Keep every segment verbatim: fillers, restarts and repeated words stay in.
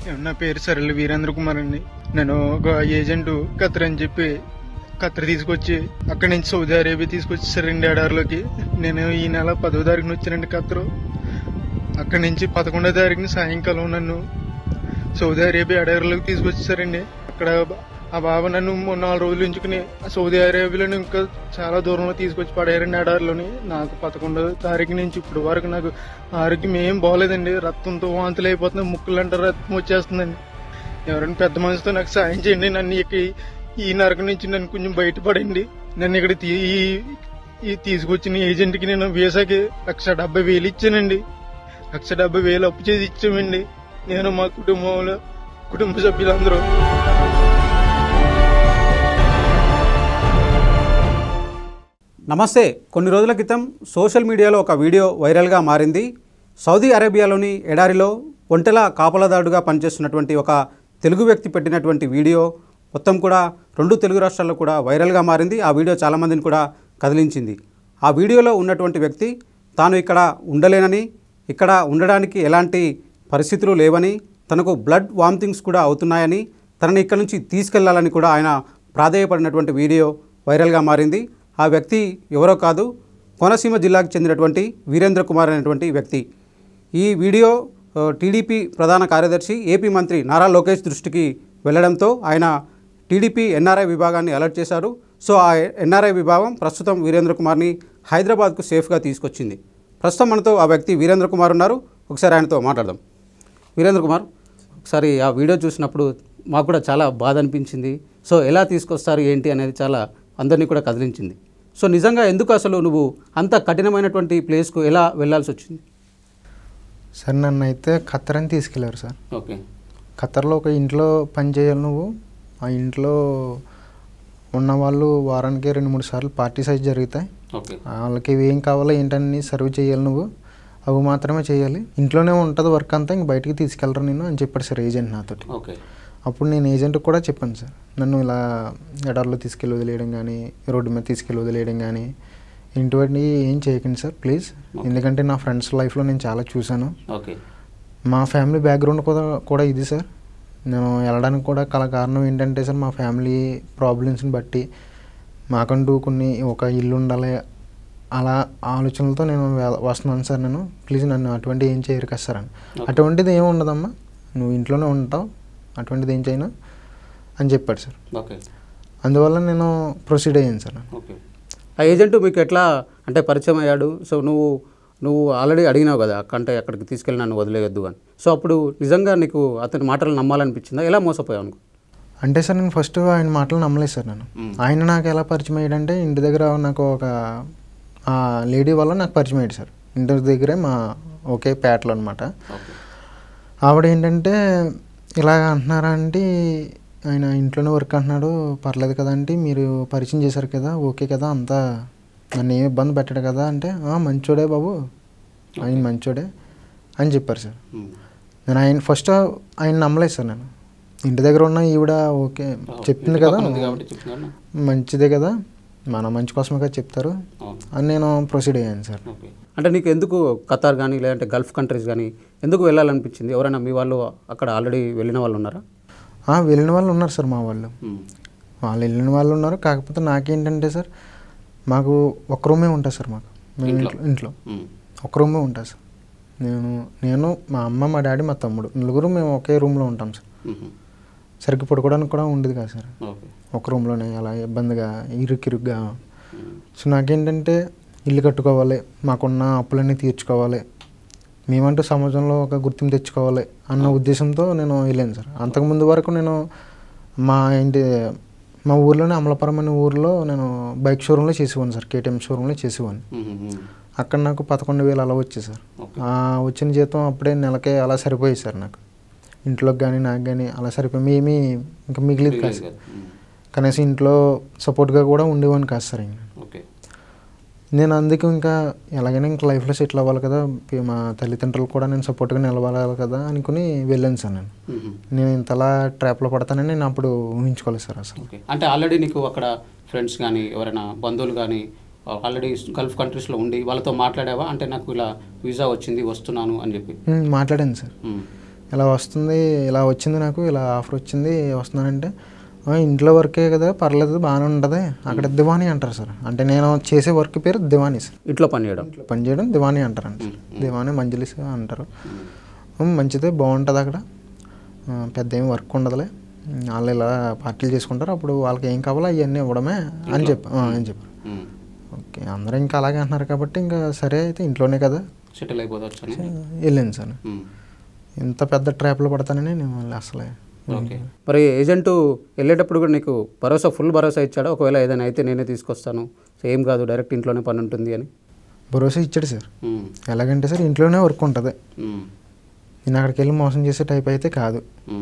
నా పేరు సరళ వీరేంద్ర కుమార్ అండి. నేను ఒక ఏజెంట్ ఖతర్ అని చెప్పి ఖతర్ తీసుకొచ్చి అక్కడి నుంచి సౌదీ అరేబియా తీసుకొచ్చేసారండి ఎడారిలోకి. నేను ఈ నెల పదో తారీఖున వచ్చానండి ఖతర్. అక్కడి నుంచి పదకొండో తారీఖున సాయంకాలం నన్ను సౌదీ అరేబియా ఎడారిలోకి తీసుకొచ్చేసారండి. అక్కడ ఆ బాబా నన్ను నాలుగు రోజులు ఉంచుకుని సౌదీ అరేబియాలో ఇంకా చాలా దూరంలో తీసుకొచ్చి పడేయారండి ఎడారిలోని. నాకు పదకొండో తారీఖు నుంచి ఇప్పుడు వరకు నాకు ఆరోగ్యం ఏం బాగోలేదండి. రక్తంతో వాంతులు అయిపోతుంది, ముక్కులంటే రక్తం వచ్చేస్తుందండి. ఎవరైనా పెద్ద మనసుతో నాకు సాయం చేయండి. నన్ను ఇక ఈ నరకం నుంచి నన్ను కొంచెం బయటపడండి. నన్ను ఇక్కడ తీసుకొచ్చిన ఏజెంట్కి నేను వీసాకి లక్ష డెబ్బై వేలు ఇచ్చానండి. లక్ష డెబ్బై వేలు అప్పు చేసి ఇచ్చామండి నేను, మా కుటుంబంలో కుటుంబ సభ్యులందరూ. నమస్తే. కొన్ని రోజుల క్రితం సోషల్ మీడియాలో ఒక వీడియో వైరల్గా మారింది. సౌదీ అరేబియాలోని ఎడారిలో ఒంటెల కాపలాదారుడుగా పనిచేస్తున్నటువంటి ఒక తెలుగు వ్యక్తి పెట్టినటువంటి వీడియో మొత్తం కూడా రెండు తెలుగు రాష్ట్రాల్లో కూడా వైరల్గా మారింది. ఆ వీడియో చాలామందిని కూడా కదిలించింది. ఆ వీడియోలో ఉన్నటువంటి వ్యక్తి తాను ఇక్కడ ఉండలేనని, ఇక్కడ ఉండడానికి ఎలాంటి పరిస్థితులు లేవని, తనకు బ్లడ్ వామిటింగ్స్ కూడా అవుతున్నాయని, తనని ఇక్కడ నుంచి తీసుకెళ్లాలని కూడా ఆయన ప్రాధేయపడినటువంటి వీడియో వైరల్గా మారింది. ఆ వ్యక్తి ఎవరో కాదు, కోనసీమ జిల్లాకు చెందినటువంటి వీరేంద్ర కుమార్ అనేటువంటి వ్యక్తి. ఈ వీడియో టీడీపీ ప్రధాన కార్యదర్శి ఏపీ మంత్రి నారా లోకేష్ దృష్టికి వెళ్లడంతో ఆయన టీడీపీ ఎన్ఆర్ఐ విభాగాన్ని అలర్ట్ చేశారు. సో ఆ ఎన్ఆర్ఐ విభాగం ప్రస్తుతం వీరేంద్ర కుమార్ని హైదరాబాద్కు సేఫ్గా తీసుకొచ్చింది. ప్రస్తుతం మనతో ఆ వ్యక్తి వీరేంద్ర కుమార్ ఉన్నారు. ఒకసారి ఆయనతో మాట్లాడదాం. వీరేంద్ర కుమార్, ఒకసారి ఆ వీడియో చూసినప్పుడు మాకు కూడా చాలా బాధ అనిపించింది. సో ఎలా తీసుకొస్తారు ఏంటి అనేది చాలా అందరినీ కూడా కదిలించింది. సో నిజంగా ఎందుకు అసలు నువ్వు అంత కఠినమైనటువంటి ప్లేస్కు ఎలా వెళ్ళాల్సి వచ్చింది? సార్ నన్ను అయితే ఖతర్ అని తీసుకెళ్లారు సార్. ఓకే. ఖతర్లో ఒక ఇంట్లో పని చేయాలి నువ్వు. ఆ ఇంట్లో ఉన్న వాళ్ళు వారానికి రెండు మూడు సార్లు పార్టీ సైజ్ జరుగుతాయి. వాళ్ళకి ఏం కావాలో ఏంటని సర్వ్ చేయాలి నువ్వు, అవి మాత్రమే చేయాలి. ఇంట్లోనే ఉంటుంది వర్క్ అంతా, ఇంక బయటికి తీసుకెళ్ళరు నేను అని చెప్పాడు సార్ ఏజెంట్ నాతో. ఓకే. అప్పుడు నేను ఏజెంట్కి కూడా చెప్పాను సార్, నన్ను ఇలా ఎడార్లో తీసుకెళ్ళి వదిలేయడం కానీ, రోడ్డు మీద తీసుకెళ్ళి వదిలేయడం కానీ ఇంటివన్నీ ఏం చేయకండి సార్ ప్లీజ్. ఎందుకంటే నా ఫ్రెండ్స్ లైఫ్లో నేను చాలా చూశాను. ఓకే. మా ఫ్యామిలీ బ్యాక్గ్రౌండ్ కూడా కూడా ఇది సార్. నేను వెళ్ళడానికి కూడా కల కారణం ఏంటంటే సార్, మా ఫ్యామిలీ ప్రాబ్లమ్స్ని బట్టి మాకంటూ కొన్ని ఒక ఇల్లు ఉండాలి అలా ఆలోచనలతో నేను వస్తున్నాను సార్. నేను ప్లీజ్ నన్ను అటువంటి ఏం చేయరు కదా సార్ అని. అటువంటిది ఏమి ఉండదమ్మా, నువ్వు ఇంట్లోనే ఉంటావు, అటువంటిది ఏం చేయను అని చెప్పాడు సార్. ఓకే. అందువల్ల నేను ప్రొసీడ్ అయ్యాను సార్. ఓకే. ఆ ఏజెంట్ మీకు ఎట్లా అంటే పరిచయం అయ్యాడు? సో నువ్వు నువ్వు ఆల్రెడీ అడిగినావు కదా అంటే అక్కడికి తీసుకెళ్ళి నన్ను వదిలేయొద్దు అని. సో అప్పుడు నిజంగా నీకు అతని మాటలు నమ్మాలనిపించిందా? ఎలా మోసపోయావు అనుకో? అంటే సార్ నేను ఫస్ట్ ఆయన మాటలు నమ్మలేదు సార్. నేను ఆయన నాకు ఎలా పరిచయం అయ్యాడంటే, ఇంటి దగ్గర నాకు ఒక లేడీ వల్ల నాకు పరిచయం అయ్యాడు సార్. ఇంటి దగ్గరే మా ఒకే పేటలో అనమాట. ఆవిడ ఏంటంటే ఇలాగ అంటున్నారా అంటే, ఆయన ఇంట్లోనే వర్క్ అంటున్నాడు, పర్లేదు కదా అంటే, మీరు పరిచయం చేశారు కదా, ఓకే కదా, అంతా నన్ను ఏమి ఇబ్బంది పెట్టాడు కదా అంటే, మంచోడే బాబు, ఆయన మంచోడే అని చెప్పారు సార్. నేను ఆయన ఫస్ట్ ఆయన నమ్మలేదు సార్. నేను ఇంటి దగ్గర ఉన్న ఈవిడ ఓకే చెప్తుంది కదా, మంచిదే కదా, మన మంచి కోసమే కదా చెప్తారు అని నేను ప్రొసీడ్ అయ్యాను సార్. అంటే నీకు ఎందుకు ఖతార్ కానీ లేదంటే గల్ఫ్ కంట్రీస్ కానీ ఎందుకు వెళ్ళాలనిపించింది? ఎవరైనా మీ వాళ్ళు అక్కడ ఆల్రెడీ వెళ్ళిన వాళ్ళు ఉన్నారా? వెళ్ళిన వాళ్ళు ఉన్నారు సార్, మా వాళ్ళు వాళ్ళు వెళ్ళిన వాళ్ళు ఉన్నారు. కాకపోతే నాకేంటంటే సార్, మాకు ఒక రూమే ఉంటుంది సార్. మాకు మేము ఇంట్లో ఇంట్లో ఒక రూమే ఉంటుంది సార్. నేను నేను మా అమ్మ, మా డాడీ, మా తమ్ముడు, నలుగురు మేము ఒకే రూమ్లో ఉంటాం సార్. సరిగ్గా పడుకోవడానికి కూడా ఉండదు కదా సార్, ఒక రూమ్లోనే అలా ఇబ్బందిగా ఇరుక్కిరుగ్గా. సో నాకేంటంటే ఇల్లు కట్టుకోవాలి, మాకున్న అప్పులన్నీ తీర్చుకోవాలి, మేమంటూ సమాజంలో ఒక గుర్తింపు తెచ్చుకోవాలి అన్న ఉద్దేశంతో నేను వెళ్ళాను సార్. అంతకుముందు వరకు నేను మా ఇంటి మా ఊర్లోనే అమలాపురం అనే ఊరిలో నేను బైక్ షోరూంలో చేసేవాడిని సార్, కేటీఎం షోరూంలో చేసేవాడిని. అక్కడ నాకు పదకొండు వేలు అలా వచ్చాయి సార్. వచ్చిన జీతం అప్పుడే నెలకే అలా సరిపోయాయి సార్. నాకు ఇంట్లోకి కానీ నాకు కానీ అలా సరిపోయి మేమీ ఇంకా మిగిలిది కాదు సార్. కనీసం ఇంట్లో సపోర్ట్గా కూడా ఉండేవాడిని కాదు సార్. నేను అందుకు ఇంకా ఎలాగైనా ఇంకా లైఫ్లో సెటిల్ అవ్వాలి కదా, మా తల్లిదండ్రులు కూడా నేను సపోర్ట్గా నిలబడాలి కదా అనుకుని వెళ్ళాను సార్. నేను నేను ఇంతలా ట్రాప్లో పడతానని నేను అప్పుడు ఊహించుకోలేదు సార్ అసలు. అంటే ఆల్రెడీ నీకు అక్కడ ఫ్రెండ్స్ కానీ ఎవరైనా బంధువులు కానీ ఆల్రెడీ గల్ఫ్ కంట్రీస్లో ఉండి వాళ్ళతో మాట్లాడావా? అంటే నాకు ఇలా వీసా వచ్చింది వస్తున్నాను అని చెప్పి మాట్లాడాను సార్. ఇలా వస్తుంది, ఇలా వచ్చింది, నాకు ఇలా ఆఫర్ వచ్చింది వస్తున్నానంటే ఇంట్లో వర్కే కదా పర్లేదు బాగానే ఉంటుంది, అక్కడ దివానీ అంటారు సార్. అంటే నేను చేసే వర్క్ పేరు దివానీ సార్. ఇంట్లో పని చేయడం పని చేయడం దివానీ అంటారండి సార్. దివానీ మంజలిస్ అంటారు. మంచిదే, బాగుంటుంది అక్కడ, పెద్ద ఏం వర్క్ ఉండదులే, వాళ్ళు ఇలా పార్టీలు చేసుకుంటారు, అప్పుడు వాళ్ళకి ఏం కావాలో అవన్నీ ఇవ్వడమే అని చెప్పి అని చెప్పారు. ఓకే, అందరూ ఇంకా అలాగే అంటున్నారు కాబట్టి ఇంకా సరే అయితే ఇంట్లోనే కదా సెటిల్ అయిపోవచ్చు వెళ్ళాను సార్. ఇంత పెద్ద ట్రాప్లో పడతానని నేను అసలే. మరి ఏజెంట్ వెళ్ళేటప్పుడు కూడా నీకు భరోసా, ఫుల్ భరోసా ఇచ్చాడా, ఒకవేళ ఏదైనా అయితే నేనే తీసుకొస్తాను, సేమ్ కాదు డైరెక్ట్ ఇంట్లోనే పని ఉంటుంది అని? భరోసా ఇచ్చాడు సార్. ఎలాగంటే సార్ ఇంట్లోనే వర్క్ ఉంటుంది, నేను అక్కడికి వెళ్ళి మోసం చేసే టైప్ అయితే కాదు.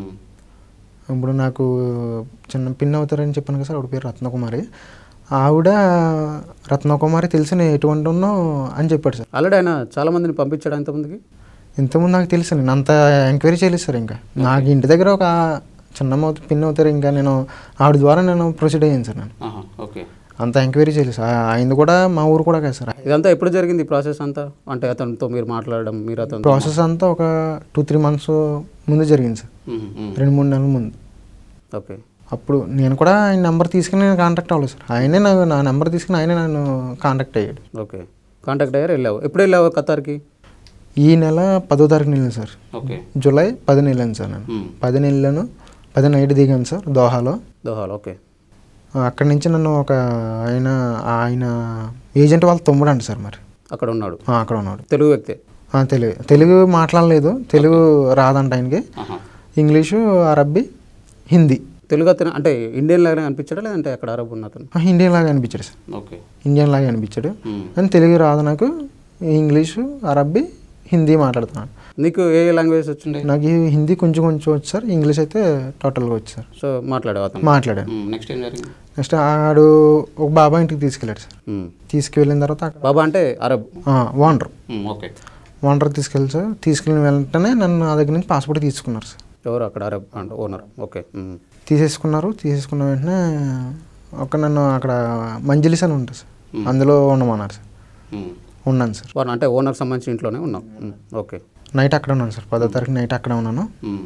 ఇప్పుడు నాకు చిన్న పిన్ అవుతారని చెప్పాను కదా సార్, ఆవిడ పేరు రత్నకుమారి. ఆవిడ రత్నకుమారి తెలిసి నేను ఎటువంటి ఉన్నో అని చెప్పాడు సార్. ఆల్రెడీ ఆయన చాలా మందిని పంపించాడు అంతమందికి. ఇంతకుముందు నాకు తెలుసు, నేను అంత ఎంక్వైరీ చేయలేదు సార్. ఇంకా నాకు ఇంటి దగ్గర ఒక చిన్న పిన్ అవుతారు, ఇంకా నేను ఆవిడ ద్వారా నేను ప్రొసీడ్ అయ్యాను సార్. నేను ఓకే, అంత ఎంక్వైరీ చేయలేదు సార్. అయింది కూడా మా ఊరు కూడా కదా సార్. ఇదంతా ఎప్పుడు జరిగింది ప్రాసెస్ అంతా? అంటే అతనితో మీరు మాట్లాడడం, మీరు అతను ప్రాసెస్ అంతా ఒక టూ త్రీ మంత్స్ ముందు జరిగింది సార్, రెండు మూడు నెలల ముందు. ఓకే, అప్పుడు నేను కూడా ఆయన నెంబర్ తీసుకుని నేను కాంటాక్ట్ అవ్వలేదు సార్. ఆయనే నాకు నా నెంబర్ తీసుకుని ఆయనే నన్ను కాంటాక్ట్ అయ్యాడు. ఓకే, కాంటాక్ట్ అయ్యారు, వెళ్ళావు. ఎప్పుడు వెళ్ళావు ఖతార్కి? ఈ నెల పదో తారీఖున వెళ్ళాను సార్. ఓకే, జూలై పదిన వెళ్ళాను సార్. నేను పదిన వెళ్ళాను, పది నైట్ దిగాను సార్ దోహాలో. దోహాలో ఓకే. అక్కడి నుంచి నన్ను ఒక ఆయన ఆయన ఏజెంట్ వాళ్ళ తమ్ముడు అంట సార్. మరి అక్కడ ఉన్నాడు? అక్కడ ఉన్నాడు. తెలుగు వ్యక్తి? తెలుగు తెలుగు మాట్లాడలేదు, తెలుగు రాదంట ఆయనకి. ఇంగ్లీషు, అరబ్బీ, హిందీ. తెలుగు అతను అంటే ఇండియన్ లాగానే అనిపించాడా, లేదంటే అక్కడ అరబ్ ఉన్న అతను? ఇండియన్ లాగా అనిపించాడు సార్. ఓకే, ఇండియన్ లాగా అనిపించాడు. అని తెలుగు రాదు నాకు, ఇంగ్లీషు, అరబ్బీ, హిందీ మాట్లాడుతున్నాను. నీకు ఏ లాంగ్వేజ్ వచ్చింది? నాకు హిందీ కొంచెం కొంచెం వచ్చు సార్, ఇంగ్లీష్ అయితే టోటల్గా వచ్చు సార్. సో మాట్లాడావు అతను? మాట్లాడాను. నెక్స్ట్ ఏం జరిగింది? నెక్స్ట్ ఆడు ఒక బాబా ఇంటికి తీసుకెళ్ళాడు సార్. తీసుకువెళ్ళిన తర్వాత బాబా అంటే అరబ్ ఓనర్. ఓకే, ఓనర్ తీసుకెళ్ళి సార్. తీసుకెళ్ళిన వెంటనే నన్ను నా దగ్గర నుంచి పాస్పోర్ట్ తీసుకున్నారు సార్. ఎవరు అక్కడ అరబ్ అంటే ఓనర్? ఓకే, తీసేసుకున్నారు. తీసేసుకున్న వెంటనే ఒక నన్ను అక్కడ మంజలిస్ అని ఉంటుంది సార్, అందులో ఉండమన్నారు సార్. ఉన్నాను సార్. అంటే ఓనర్ సంబంధించి ఇంట్లోనే ఉన్నాం. ఓకే, నైట్ అక్కడ ఉన్నాను సార్. పదో తారీఖు నైట్ అక్కడ ఉన్నాను.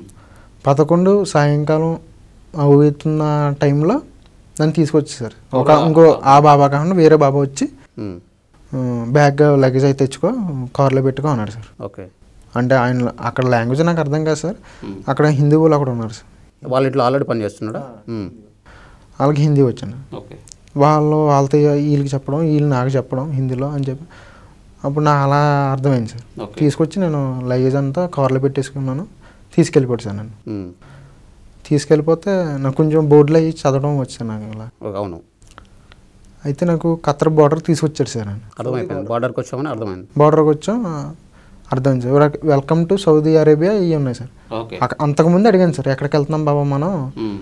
పదకొండు సాయంకాలం అవుతున్న టైంలో నన్ను తీసుకొచ్చి సార్ ఒక ఇంకో ఆ బాబా కాకుండా వేరే బాబా వచ్చి బ్యాగ్ లగేజ్ అయితే తెచ్చుకో, కార్లో పెట్టుకో అన్నాడు సార్. ఓకే, అంటే ఆయన అక్కడ లాంగ్వేజ్ నాకు అర్థం కాదు సార్. అక్కడ హిందీ వాళ్ళు అక్కడ ఉన్నారు సార్. వాళ్ళ ఇంట్లో ఆల్రెడీ పని చేస్తున్నాడా? వాళ్ళకి హిందీ వచ్చాను. వాళ్ళు వాళ్ళతో వీళ్ళకి చెప్పడం, వీళ్ళు నాకు చెప్పడం హిందీలో అని చెప్పి అప్పుడు నాకు అలా అర్థమైంది సార్. తీసుకొచ్చి నేను లగేజ్ అంతా కార్లో పెట్టేసుకున్నాను, తీసుకెళ్ళిపోయాడు సార్. నన్ను తీసుకెళ్ళిపోతే నాకు కొంచెం బోర్డులో అయ్యి చదవడం వచ్చాను నాకు ఇలా. అవును. అయితే నాకు ఖత్తర్ బార్డర్ తీసుకొచ్చాడు సార్. నన్ను అర్థమైపోయింది, బార్డర్కి వచ్చామని అర్థమైంది. బార్డర్కి వచ్చాం, అర్థమైంది sir. Welcome to Saudi Arabia ఇవి ఉన్నాయి సార్. అంతకుముందు అడిగాను సార్, ఎక్కడికి వెళ్తున్నాం బాబా మనం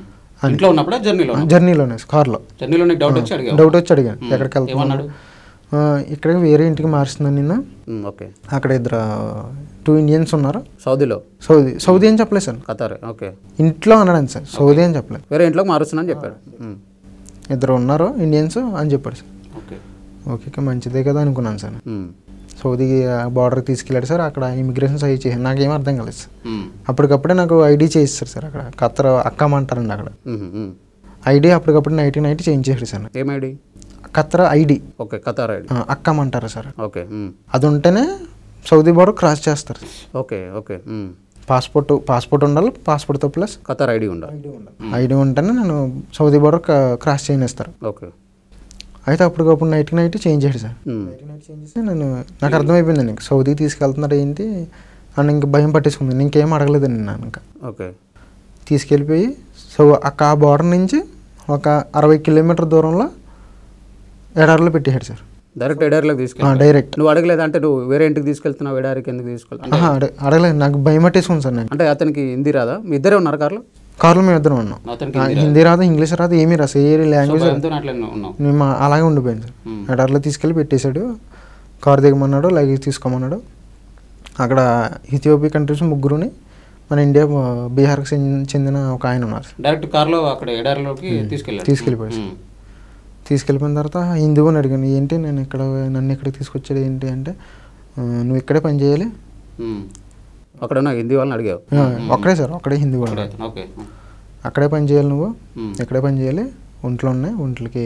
జర్నీలోనే కార్లో. డౌట్ వచ్చి అడిగాను ఎక్కడికి వెళ్తున్నాడు. ఇక్కడ వేరే ఇంటికి మారుస్తున్నాను నిన్న. ఓకే, అక్కడ ఇద్దరు టూ ఇండియన్స్ ఉన్నారు సౌదీలో. సౌదీ సౌదీ అని చెప్పలేదు సార్. ఖతార్. ఓకే, ఇంట్లో అన్నాడు సార్, సౌదీ అని చెప్పలేదు. వేరే ఇంట్లోకి మారుస్తున్నాను చెప్పాడు. ఇద్దరు ఉన్నారు ఇండియన్స్ అని చెప్పాడు సార్. ఓకే, మంచిదే కదా అనుకున్నాను సార్. సౌదీ బార్డర్కి తీసుకెళ్ళాడు సార్. అక్కడ ఇమిగ్రేషన్ సహి చేశాను, నాకేం అర్థం కాలేదు సార్. అప్పటికప్పుడే నాకు ఐడి చేయిస్తారు సార్. అక్కడ ఖత్తర్ అక్కమంటారండి అక్కడ ఐడి. అప్పటికప్పుడు నైట్ నైట్ చేంజ్ చేశాడు సార్. ఏం ID? Qatar ID. Okay, Qatar ID అక్కమంటారు సార్. ఓకే, అది ఉంటేనే సౌదీ బార్డర్ క్రాస్ చేస్తారు. ఓకే ఓకే, పాస్పోర్ట్ పాస్పోర్ట్ ఉండాలి, పాస్పోర్ట్తో ప్లస్ ఖత్తర్ ఐడి ఉండాలి. ఐడి ఉంటేనే నేను సౌదీ బార్డర్ క్రాస్ చేయనిస్తారు. ఓకే, అయితే అప్పటికప్పుడు నైట్కి నైట్ చేంజ్ చేశాడు సార్. నైట్ చేంజ్ చేసి నేను నాకు అర్థమైపోయిందండి, ఇంక సౌదీకి తీసుకెళ్తున్నారు ఏంటి అని ఇంక భయం పట్టేసుకుంది. ఇంకేం అడగలేదండి నేను. ఇంకా ఓకే, తీసుకెళ్ళిపోయి సో అక్క ఆ బార్డర్ నుంచి ఒక అరవై కిలోమీటర్ దూరంలో ఎడారిలో పెట్టేశాడు సార్. డైరెక్ట్ ఎడారిలోకి తీసుకెళ్ళి డైరెక్ట్. నువ్వు అడగలేదు అంటే నువ్వు వేరే ఇంటికి తీసుకెళ్తున్నావు, ఎడారికి ఎందుకు తీసుకెళ్తావు? అడగలేదు, నాకు భయం పట్టేసుకుంది సార్. నేను అంటే అతనికి హిందీ రాదా? మీ ఇద్దరే ఉన్నారు కార్లో? కార్లో మేము ఇద్దరం ఉన్నాం. హిందీ రాదు, ఇంగ్లీష్ రాదు, ఏమీ రాదు, ఏ లాంగ్వేజ్ మేము అలాగే ఉండిపోయింది సార్. ఎడారిలో తీసుకెళ్ళి పెట్టేశాడు. కార్ దిగమన్నాడు, లగేజ్ తీసుకోమన్నాడు. అక్కడ ఇథియోపియా కంట్రీస్ ముగ్గురుని, మన ఇండియా బీహార్కి చెందిన ఒక ఆయన ఉన్నారు. డైరెక్ట్ కార్లో అక్కడ ఎడారిలోకి తీసుకెళ్ళిపోయాడు. తీసుకెళ్ళిపోయిన తర్వాత హిందువుని అడిగాను, ఏంటి నేను ఇక్కడ నన్ను ఇక్కడ తీసుకొచ్చాడు ఏంటి అంటే, నువ్వు ఇక్కడే పని చేయాలి, అక్కడ ఉన్న హిందీ వాళ్ళని అడిగావు? ఆ, ఒక్కడే సార్, ఒక్కడే హిందీ కూడా. ఓకే. అక్కడే పని చేయాలి నువ్వు, ఇక్కడే పని చేయాలి, ఒంట్లో ఉన్నాయి, ఒంట్లకి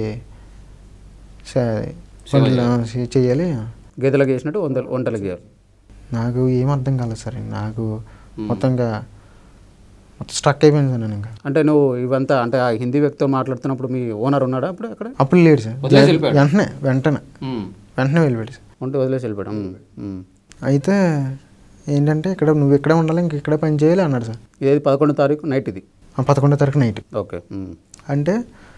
చేయాలి. గీతలకు వేసినట్టు వంట వంటలకు చేయాలి. నాకు ఏం అర్థం కాలేదు సార్. నాకు మొత్తంగా మొత్తం స్ట్రక్ అయిపోయింది సార్ నేను. ఇంకా అంటే నువ్వు ఇవంతా అంటే ఆ హిందీ వ్యక్తితో మాట్లాడుతున్నప్పుడు మీ ఓనర్ ఉన్నాడా అప్పుడు అక్కడ? అప్పుడు లేడు సార్, వెంటనే వెంటనే వెంటనే వెళ్ళిపోయాడు సార్. ఉంటే వదిలేసి వెళ్ళిపోయాడు. అయితే ఏంటంటే ఇక్కడ నువ్వు ఇక్కడే ఉండాలి, ఇంక ఇక్కడే పని చేయాలి అన్నాడు సార్. ఇది పదకొండో తారీఖు నైట్, ఇది పదకొండో తారీఖు నైట్. ఓకే. అంటే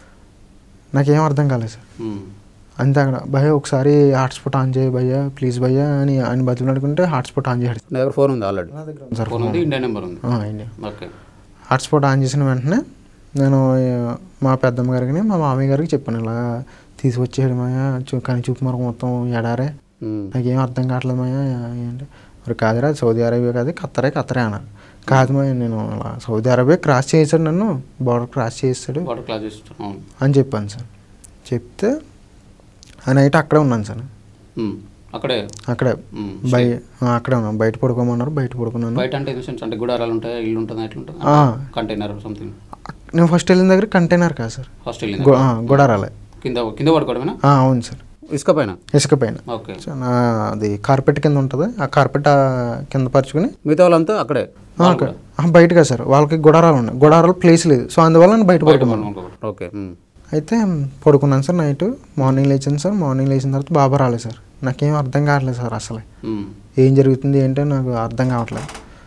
నాకేం అర్థం కాలేదు సార్. అంతే అక్కడ భయ్య ఒకసారి హాట్స్పాట్ ఆన్ చేయ భయ్య ప్లీజ్ భయ్య అని ఆయన బతులు అడుకుంటే హాట్స్పాట్ ఆన్ చేయడు. నా దగ్గర ఫోన్ ఉంది ఆల్రెడీ సార్, ఇండియా నెంబర్ ఉంది. ఇండియా హాట్స్పాట్ ఆన్ చేసిన వెంటనే నేను మా పెద్దమ్మ గారికి మా మామయ్య గారికి చెప్పాను, ఇలా తీసుకొచ్చేయడం మాయా కానీ చూపు మరకు మొత్తం ఎడారే, నాకేం అర్థం కావట్లేదు మాయా ఏంటి మరి. కాదురా సౌదీ అరేబియా కాదు, ఖత్తరే ఖత్తరే అన్నారు. కాదు మా నేను అలా సౌదీ అరేబియా క్రాస్ చేసాడు, నన్ను బార్డర్ క్రాస్ చేస్తాడు అని చెప్పాను సార్. చెప్తే ఆ నైట్ అక్కడే ఉన్నాను సార్. అక్కడే అక్కడే బయ అక్కడే ఉన్నాను. బయట పడుకోమన్నారు, బయట పడుకున్నాను. బయట అంటే అంటే గుడారాలు ఉంటాయి, ఇల్లు ఉంటుంది, ఎట్లా ఉంటుంది, కంటైనర్ సంథింగ్. నేను ఫస్ట్ వెళ్ళిన దగ్గర కంటైనర్ కాదు సార్, ఫస్ట్ గుడారాలే. కింద కింద పడుకోవడమేనా? అవును సార్, ఇసుక పైన. ఇసుక పైన అది కార్పెట్ కింద ఉంటుంది, ఆ కార్పెట్ కింద పరుచుకుని మిగతా వాళ్ళంతా అక్కడే బయటగా సార్. వాళ్ళకి గుడారాలు ఉన్నాయి, గుడారాలు ప్లేస్ లేదు, సో అందువల్ల నేను బయట పడుకున్నాను. ఓకే. అయితే పడుకున్నాను సార్. నైట్ మార్నింగ్ లేచాను సార్. మార్నింగ్ లేచిన తర్వాత బాబా రాలేదు సార్. నాకేం అర్థం కావట్లేదు సార్, అసలు ఏం జరుగుతుంది ఏంటో నాకు అర్థం కావట్లేదు.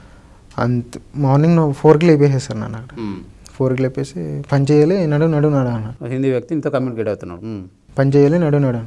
అంత మార్నింగ్ ఫోర్కి లేపేసేసారు నన్ను. అక్కడ ఫోర్కి లేపేసి పని చేయాలి, నడు నడు నడు అన్నాడు. హిందీ వ్యక్తి ఇంత కమ్యూనికేట్ అవుతున్నాడు. పని చేయాలి, నడు నడు.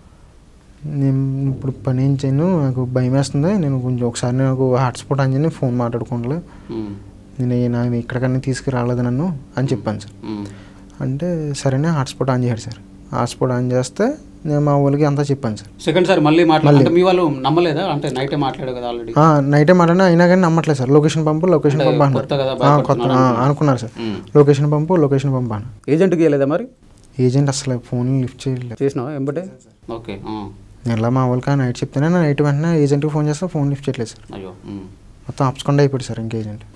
నేను ఇప్పుడు పని ఏం చేయను, నాకు భయం వేస్తుంది, నేను కొంచెం ఒకసారి నాకు హాట్స్పాట్ అని చెప్పి ఫోన్ మాట్లాడుకోవట్లేదు, నేను నాకు ఇక్కడికన్నా తీసుకురాలేదు నన్ను అని చెప్పాను సార్. అంటే సరేనే హాట్స్పాట్ ఆన్ చేశాడు సార్. హాట్స్పాట్ ఆన్ చేస్తే నేను మా వాళ్ళకి అంతా చెప్పాను సార్. సెకండ్ సార్ మళ్ళీ మాట్లాడాలి, మీ వాళ్ళు నమ్మలేదా? అంటే నైటే మాట్లాడారు కదా ఆల్రెడీ. నైటే మాట్లాడినా అయినా కానీ నమ్మట్లేదు సార్. లొకేషన్ పంపు లొకేషన్ పంపు అన్నారు, కొత్త అనుకున్నారు సార్. లొకేషన్ పంపు లొకేషన్ పంపు అన్న. ఏజెంట్కి వెళ్ళలేదా మరి? ఏజెంట్ అసలు ఫోన్ లిఫ్ట్ చేయలేదు. చేసినావా ఎంబటే? ఓకే. నేను ఇలా మా వాళ్ళకి నైట్ చెప్తేనే నైట్ వెంటనే ఏజెంట్కి ఫోన్ చేస్తే ఫోన్ లిఫ్ట్ చేయట్లేదు సార్. మొత్తం ఆప్స్కుండా అయిపోయాడు సార్ ఇంక ఏజెంట్.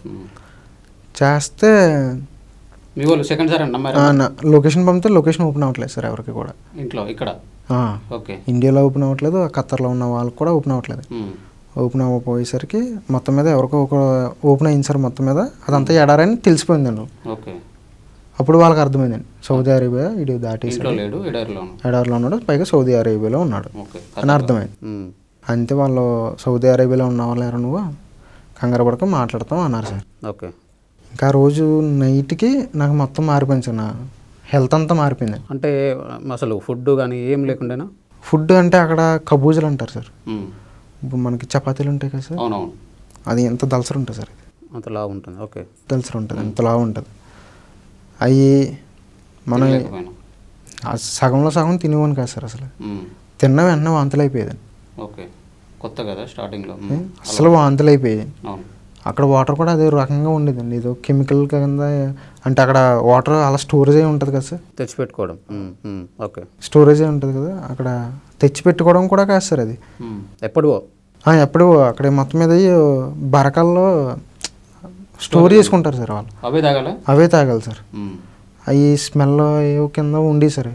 చేస్తే మీ వాళ్ళు సెకండ్ సార్ నమ్మారా? లొకేషన్ పంపితే లొకేషన్ ఓపెన్ అవ్వట్లేదు సార్ ఎవరికి కూడా. ఇంట్లో ఇక్కడ ఓకే ఇండియాలో ఓపెన్ అవ్వట్లేదు, ఖత్తర్లో ఉన్న వాళ్ళకి కూడా ఓపెన్ అవ్వట్లేదు. ఓపెన్ అవ్వపోయేసరికి మొత్తం మీద ఎవరికో ఒక ఓపెన్ అయింది సార్. మొత్తం మీద అదంతా ఎడారని తెలిసిపోయిందండి. ఓకే. అప్పుడు వాళ్ళకి అర్థమైందండి సౌదీ అరేబియా ఇటు దాటేసి ఎడారిలో ఉన్నాడు, పైగా సౌదీ అరేబియాలో ఉన్నాడు అని అర్థమైంది. అంతే వాళ్ళు సౌదీ అరేబియాలో ఉన్నావాళ్ళారా నువ్వు కంగారు పడక మాట్లాడతాం అన్నారు సార్. ఓకే. ఇంకా రోజు నైట్కి నాకు మొత్తం మారిపోయింది సార్, నా హెల్త్ అంతా మారిపోయింది. అంటే అసలు ఫుడ్ కానీ ఏం లేకుండానా? ఫుడ్ అంటే అక్కడ కబూజలు అంటారు సార్. ఇప్పుడు మనకి చపాతీలు ఉంటాయి కదా సార్, అది ఎంత దలసరు ఉంటుంది సార్, అంత లావు ఉంటుంది. ఓకే. దలసరు ఉంటుంది, ఎంత లావు ఉంటుంది. అవి మనం సగంలో సగం తినేవాని కాదు సార్. అసలు తిన్న వెంటనే వాంతులు అయిపోయేదండి. ఓకే. కొత్త కదా స్టార్టింగ్లో అసలు వాంతులు అయిపోయాయి. అక్కడ వాటర్ కూడా అదే రకంగా ఉండేదండి, ఏదో కెమికల్ కింద. అంటే అక్కడ వాటర్ అలా స్టోరేజ్ అయి ఉంటుంది కదా సార్, తెచ్చిపెట్టుకోవడం. ఓకే. స్టోరేజ్ అయి ఉంటుంది కదా, అక్కడ తెచ్చిపెట్టుకోవడం కూడా కాదు సార్. అది ఎప్పుడు ఎప్పుడు అక్కడ మొత్తం మీద బరకాల్లో స్టోర్ చేసుకుంటారు సార్ వాళ్ళు. అవే తాగాలి అవే తాగాలి సార్. అవి స్మెల్ కింద ఉండి సార్.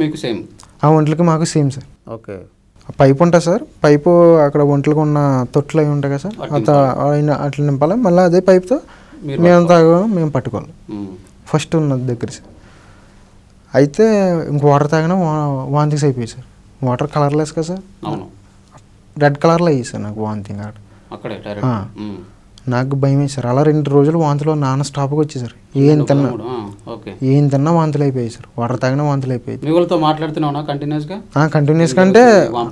ఆ ఒంట్లకి మాకు సేమ్ సార్. ఓకే. పైప్ ఉంటుంది సార్, పైపు అక్కడ ఒంట్లకు ఉన్న తొట్లు అవి ఉంటాయి కదా సార్, అట్లా అట్లా నింపాలి. మళ్ళీ అదే పైప్తో మేము తాగా మేము పట్టుకోవాలి. ఫస్ట్ ఉన్నది దగ్గర సార్. అయితే ఇంక వాటర్ తాగినా వాంతింగ్స్ అయిపోయాయి సార్. వాటర్ కలర్లెస్ కదా సార్, రెడ్ కలర్లో అయ్యి సార్ నాకు వాంతింగ్. అక్కడ నాకు భయం వేసారు. అలా రెండు రోజులు వాంతులు నాన్న స్టాప్కి వచ్చేసారు. ఏం తిన్నా ఏం తిన్నా వాంతులు అయిపోయాయి సార్. వాటర్ తాగినా వాంతులు అయిపోయాయి. కంటిన్యూస్గా అంటే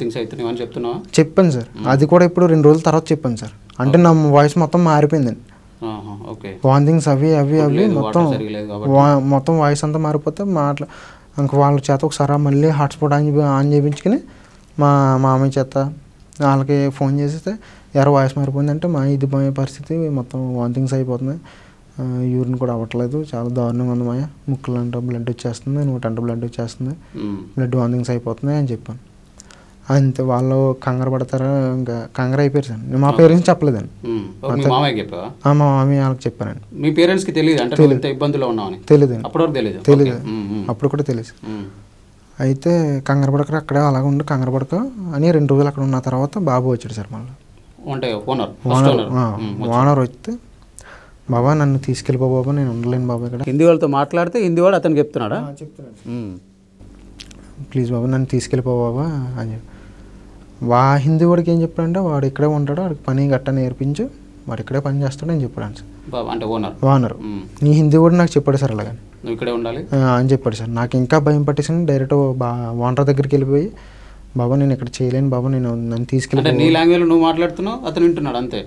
చెప్పాను సార్. అది కూడా ఇప్పుడు రెండు రోజుల తర్వాత చెప్పాను సార్. అంటే నా వాయిస్ మొత్తం మారిపోయిందండి. వాంతింగ్స్ అవి అవి అవి మొత్తం మొత్తం వాయిస్ అంతా మారిపోతే మాట్లా ఇంక వాళ్ళ చేత ఒకసారి మళ్ళీ హాట్స్పాట్ ఆన్ ఆన్ చేయించుకుని మా మామయ్య చేత వాళ్ళకి ఫోన్ చేస్తే ఎవరో వాయిస్ మారిపోయిందంటే మా ఇది పోయే పరిస్థితి, మొత్తం వాంతింగ్స్ అయిపోతున్నాయి, యూరిన్ కూడా అవ్వట్లేదు, చాలా దారుణంగా ఉంది మాయ, ముక్కులు అంటే బ్లడ్ వచ్చేస్తుంది, నూట అంటే బ్లడ్ వచ్చేస్తుంది, బ్లడ్ వాంతింగ్స్ అయిపోతున్నాయి అని చెప్పాను. అంతే వాళ్ళు కంగారు పడతారా ఇంకా కంగారు అయిపోయారు సార్. మా పేరెంట్స్ చెప్పలేదండి. మీ మామయ్య చెప్పావా? మా మమ్మీ వాళ్ళకి చెప్పానండి. మీ పేరెంట్స్కి తెలియదు అంటే ఇంత ఇబ్బందులో ఉన్నామని? తెలియదండి. అప్పటి వరకు తెలియదు? తెలియదు, అప్పుడు కూడా తెలియదు. అయితే కంగారు పడక అక్కడే అలాగ ఉండి కంగారు పడక అని రెండు రోజులు అక్కడ ఉన్న తర్వాత బాబు వచ్చాడు సార్. మళ్ళీ అంటే ఓనర్ ఓనర్ వస్తే బాబా నన్ను తీసుకెళ్ళిపో బాబా, నేను ఉండలేను బాబా ఇక్కడ. హిందీ వాళ్ళతో మాట్లాడితే హిందీ వాడు అతను చెప్తున్నాడా? చెప్తున్నాడు, ప్లీజ్ బాబా నన్ను తీసుకెళ్ళిపో బాబా అని చెప్పి. వా హిందీ వాడికి ఏం చెప్పాడంటే వాడు ఇక్కడే ఉంటాడు, వాడికి పని గట్ట నేర్పించు, వాడు ఇక్కడే పని చేస్తాడు అని చెప్పాడు సార్. అంటే ఓనర్ ఓనర్ నీ హిందీ కూడా నాకు చెప్పాడు సార్ అలాగని. నువ్వు ఇక్కడే ఉండాలి అని చెప్పాడు సార్. నాకు ఇంకా భయం పట్టేసింది. డైరెక్ట్ బా ఓనర్ దగ్గరికి వెళ్ళిపోయి బాబా నేను ఇక్కడ చేయలేను బాబా, నేను నన్ను తీసుకెళ్ళి. నీ లాంగ్వేజ్ నువ్వు మాట్లాడుతున్నావు, అతను వింటున్నాడు అంతే.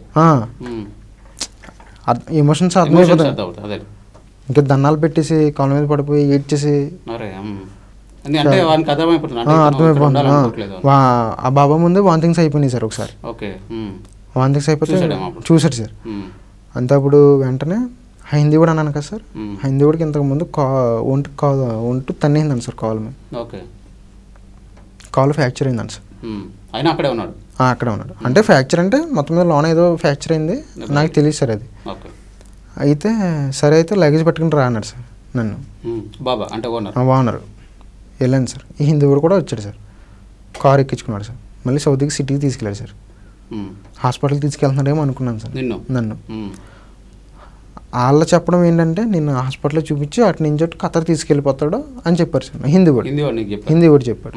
ఎమోషన్స్ అర్థమైపోతుంది. ఇంకా దండాలు పెట్టేసి కాళ్ళ మీద పడిపోయి ఏడ్చేసి అర్థమైపోతుంది. ఆ బాబా ముందు వాంతింగ్స్ అయిపోయినాయి సార్. ఒకసారి వాంతింగ్స్ అయిపోతే చూసారు సార్. అంతే అప్పుడు వెంటనే హిందీ కూడా అన్నాను కదా సార్. హిందీ కూడా ఇంతకుముందు కా ఒంటి కా ఒంటు తన్నిందని సార్ కాల్ మీద. కాల్ ఫ్రాక్చర్ అయిందని సార్. అక్కడే ఉన్నాడు అక్కడే ఉన్నాడు అంటే ఫ్రాక్చర్ అంటే మొత్తం మీద లోన ఏదో ఫ్రాక్చర్ అయింది, నాకు తెలియదు సార్ అది. అయితే సరే అయితే లగేజ్ పట్టుకుని రా అన్నాడు సార్ నన్ను. బాబా అంటే ఓనర్ ఓనర్ వెళ్ళాను సార్. ఈ హిందీ కూడా వచ్చాడు సార్. Car ఎక్కించుకున్నాడు sir. మళ్ళీ సౌదీకి సిటీకి తీసుకెళ్ళాడు సార్. హాస్పిటల్కి తీసుకెళ్తున్నాడేమో అనుకున్నాను సార్ నన్ను. వాళ్ళు చెప్పడం ఏంటంటే నిన్ను హాస్పిటల్లో చూపించి అటు నుంచి అటు ఖతర్ తీసుకెళ్ళిపోతాడు అని చెప్పారు సార్. హిందీ కూడా హిందీ కూడా చెప్పాడు.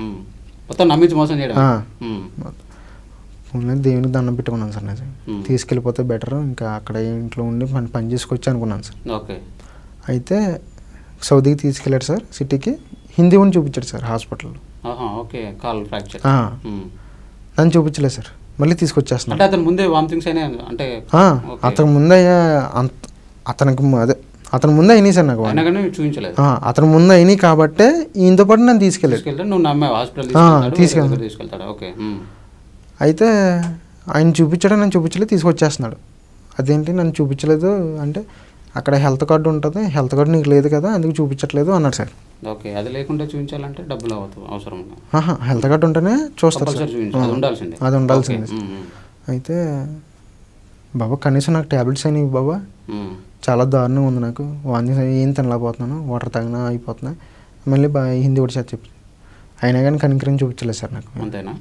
దేవునికి దండం పెట్టుకున్నాను సార్. నేను తీసుకెళ్ళిపోతే బెటర్, ఇంకా అక్కడ ఇంట్లో ఉండి పని పని చేసుకొచ్చి అనుకున్నాను సార్. అయితే సౌదీకి తీసుకెళ్ళాడు సార్ సిటీకి. హిందీ కూడా చూపించాడు సార్ హాస్పిటల్లో. నన్ను చూపించలేదు సార్. మళ్ళీ తీసుకొచ్చేస్తున్నాడు. అతను ముందే వామిటింగ్స్ అంటే అతను ముందే అతనికి అదే అతను ముందే అయినాయి సార్. నాకు చూపించలేదు. అతను ముందే అయినాయి కాబట్టే ఈయనతో పాటు నన్ను తీసుకెళ్ళాడు. తీసుకెళ్తాడు. అయితే ఆయన చూపించాడు, నన్ను చూపించలేదు, తీసుకొచ్చేస్తున్నాడు. అదేంటి నన్ను చూపించలేదు అంటే అక్కడ హెల్త్ కార్డు ఉంటుంది, హెల్త్ కార్డు నీకు లేదు కదా అందుకు చూపించట్లేదు అన్నాడు సార్. ఓకే, అది లేకుండా చూపించాలంటే డబ్బులు అవుతుంది అవసరం. హెల్త్ కార్డు ఉంటేనే చూస్తారు సార్. అది ఉండాల్సిందే. అయితే బాబా కనీసం నాకు ట్యాబ్లెట్స్ అయినాయి బాబా, చాలా దారుణంగా ఉంది నాకు, వాంతి ఏం తినలేకపోతున్నాను, వాటర్ తాగినా అయిపోతున్నాయి. మళ్ళీ బా హిందీ కూడా సార్ చెప్పి అయినా కానీ కనికరం చూపించలేదు సార్ నాకు. అంతేనా?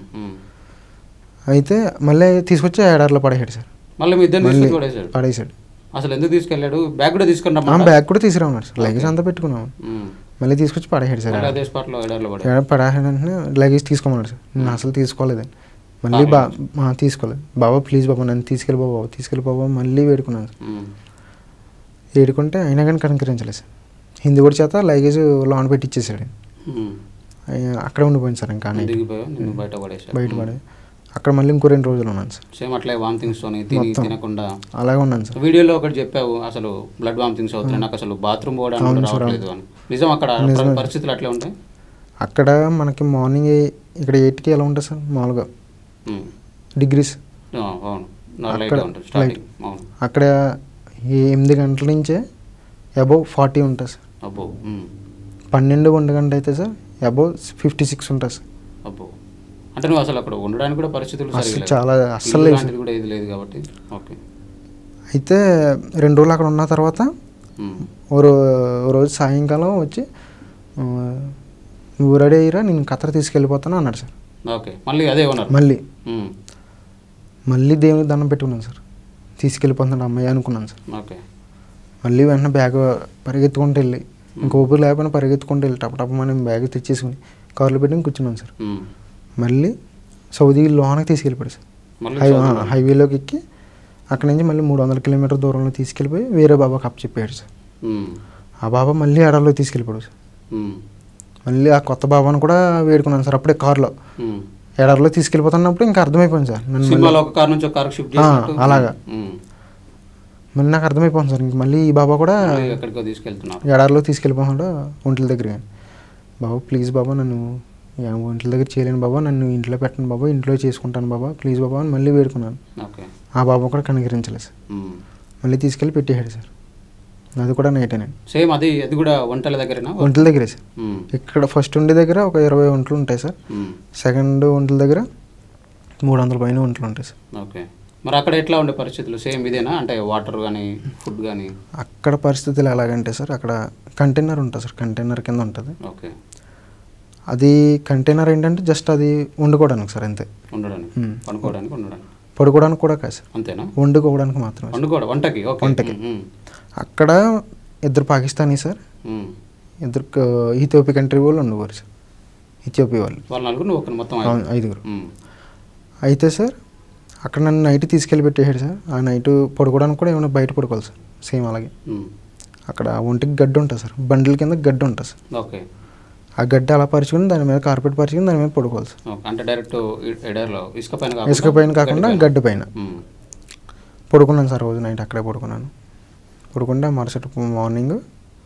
అయితే మళ్ళీ తీసుకొచ్చి ఎడారిలో పడేసాడు సార్. మళ్ళీ పడేసాడు. అసలు ఎందుకు తీసుకెళ్ళాడు? బ్యాగ్ కూడా తీసుకున్నాం. బ్యాగ్ కూడా తీసుకురామన్నాడు సార్. లగేజ్ అంతా పెట్టుకున్నాం. మళ్ళీ తీసుకొచ్చి పడేసాడు సార్. పడేసాడు అంటే లగేజ్ తీసుకోమన్నాడు సార్. నేను అసలు తీసుకోలేదండి. మళ్ళీ బా తీసుకోలేదు. బాబా ప్లీజ్ బాబా నన్ను తీసుకెళ్ళి బాబా తీసుకెళ్ళి బాబా మళ్ళీ వేడుకున్నాను సార్. వేడుకుంటే అయినా కానీ కనికరించలేదు సార్. హిందీ కూడా చేత లగేజ్ లోన్ పెట్టి ఇచ్చేసాడు. అక్కడే ఉండిపోయింది సార్. ఇంకా బయట పడే అక్కడ మళ్ళీ ఇంకో రెండు రోజులు ఉన్నాను సార్. సేమ్ అట్లే వామిటింగ్స్ తినకుండా అలాగే ఉన్నాను సార్. వీడియోలో ఒకటి చెప్పావు అసలు బ్లడ్ వామిటింగ్స్ అవుతున్నాయి, నాకు అసలు బాత్రూమ్ పోవడానికి రావట్లేదు అని. నిజం అక్కడ పరిస్థితులు అట్లే ఉంటాయి? అక్కడ మనకి మార్నింగ్ ఇక్కడ ఎయిట్కి ఎలా ఉంటుంది సార్ మామూలుగా డిగ్రీస్. అక్కడ ఎనిమిది గంటల నుంచే అబౌవ్ ఫార్టీ ఉంటుంది సార్. పన్నెండు ఒంటి గంట అయితే సార్ అబౌవ్ ఫిఫ్టీ సిక్స్ ఉంటుంది సార్. అంటే నువ్వు అసలు అక్కడ ఉండడానికి కూడా పరిస్థితులు చాలా అస్సలు లేదు కాబట్టి. ఓకే, అయితే రెండు రోజులు అక్కడ ఉన్న తర్వాత ఓ రోజు సాయంకాలం వచ్చి నువ్వు రెడీ అయ్యిరా నేను ఖతర్ తీసుకెళ్ళిపోతాను అన్నాడు సార్. ఓకే, మళ్ళీ అదే ఉన్నారు. మళ్ళీ మళ్ళీ దేవునికి దండం పెట్టుకున్నాను సార్. తీసుకెళ్ళిపోతున్నాడు అమ్మాయి అనుకున్నాను సార్. ఓకే, మళ్ళీ వెంటనే బ్యాగ్ పరిగెత్తుకుంటూ వెళ్ళి ఇంక ఊపిరి లేకపోయినా పరిగెత్తుకుంటూ వెళ్ళి టప్ టప్ మనం బ్యాగ్ తెచ్చేసుకుని కార్లో పెట్టుకుని కూర్చున్నాను సార్. మళ్ళీ సౌదీ లోనకి తీసుకెళ్ళిపోయాడు సార్. హైవే హైవేలోకి ఎక్కి అక్కడి నుంచి మళ్ళీ మూడు వందల కిలోమీటర్ దూరంలో తీసుకెళ్ళిపోయి వేరే బాబాకి అప్పు చెప్పాడు సార్. ఆ బాబా మళ్ళీ ఎడారిలో తీసుకెళ్ళిపోయాడు సార్. మళ్ళీ ఆ కొత్త బాబాను కూడా వేడుకున్నాను సార్. అప్పుడే కార్లో ఎడారిలో తీసుకెళ్ళిపోతున్నప్పుడు ఇంకా అర్థమైపోయింది సార్ అలాగా. మళ్ళీ నాకు అర్థమైపోయింది సార్. ఇంక మళ్ళీ ఈ బాబా కూడా ఎడారిలో తీసుకెళ్ళిపోతున్నాడు ఒంట్ల దగ్గర. బాబా ప్లీజ్ బాబా నన్ను ఒంట్ల దగ్గర చేయలేను బాబా, నన్ను ఇంట్లో పెట్టను బాబా, ఇంట్లో చేసుకుంటాను బాబా ప్లీజ్ బాబా అని మళ్ళీ వేడుకున్నాను. ఆ బాబా కూడా కనికరించలేదు సార్. మళ్ళీ తీసుకెళ్ళి పెట్టేశాడు సార్. అది కూడా నైటేనండి. సేమ్ అది అది కూడా వంటల దగ్గరేనా? ఒంట్ల దగ్గరే సార్. ఇక్కడ ఫస్ట్ ఉండే దగ్గర ఒక ఇరవై ఒంట్లు ఉంటాయి సార్. సెకండ్ ఒంట్ల దగ్గర మూడు వందల పైన ఒంట్లు ఉంటాయి సార్. ఓకే. మరి అక్కడ ఎట్లా ఉండే పరిస్థితులు సేమ్ ఇదేనా? అంటే వాటర్ కానీ ఫుడ్ కానీ? అక్కడ పరిస్థితులు ఎలాగంటే సార్, అక్కడ కంటైనర్ ఉంటుంది సార్, కంటైనర్ కింద ఉంటుంది. ఓకే. అది కంటైనర్ ఏంటంటే జస్ట్ అది వండుకోవడానికి సార్, అంతే. ఉండడానికి, పడుకోవడానికి, ఉండడానికి, పడుకోవడానికి కూడా కాదు సార్, అంతేనా? వండుకోవడానికి మాత్రమే. వండుకోవడం, వంటకి? వంటకి. అక్కడ ఇద్దరు పాకిస్తానీ సార్, ఇద్దరు ఇథియోపియా కంట్రీ వాళ్ళు ఉండేవారు సార్, ఇథియోపియా వాళ్ళు. వాళ్ళు నలుగురు, నువ్వు ఒకరు, మొత్తం ఐదుగురు. అయితే సార్ అక్కడ నన్ను నైట్ తీసుకెళ్ళి పెట్టేసాడు సార్. ఆ నైట్ పడుకోవడానికి కూడా ఏమైనా బయట పడుకోవాలి సార్, సేమ్ అలాగే. అక్కడ ఒంటికి గడ్డి ఉంటుంది సార్, బండిల కింద గడ్డి ఉంటుంది సార్. ఓకే. ఆ గడ్డి అలా పరుచుకుని దాని మీద కార్పెట్ పరుచుకుని దాని మీద పడుకోవాలి సార్. అంటే డైరెక్ట్ ఇసుక పైన, ఇసుక పైన కాకుండా గడ్డి పైన పడుకున్నాను సార్. రోజు నైట్ అక్కడే పడుకున్నాను. పడుకుంటే మరుసటి మార్నింగ్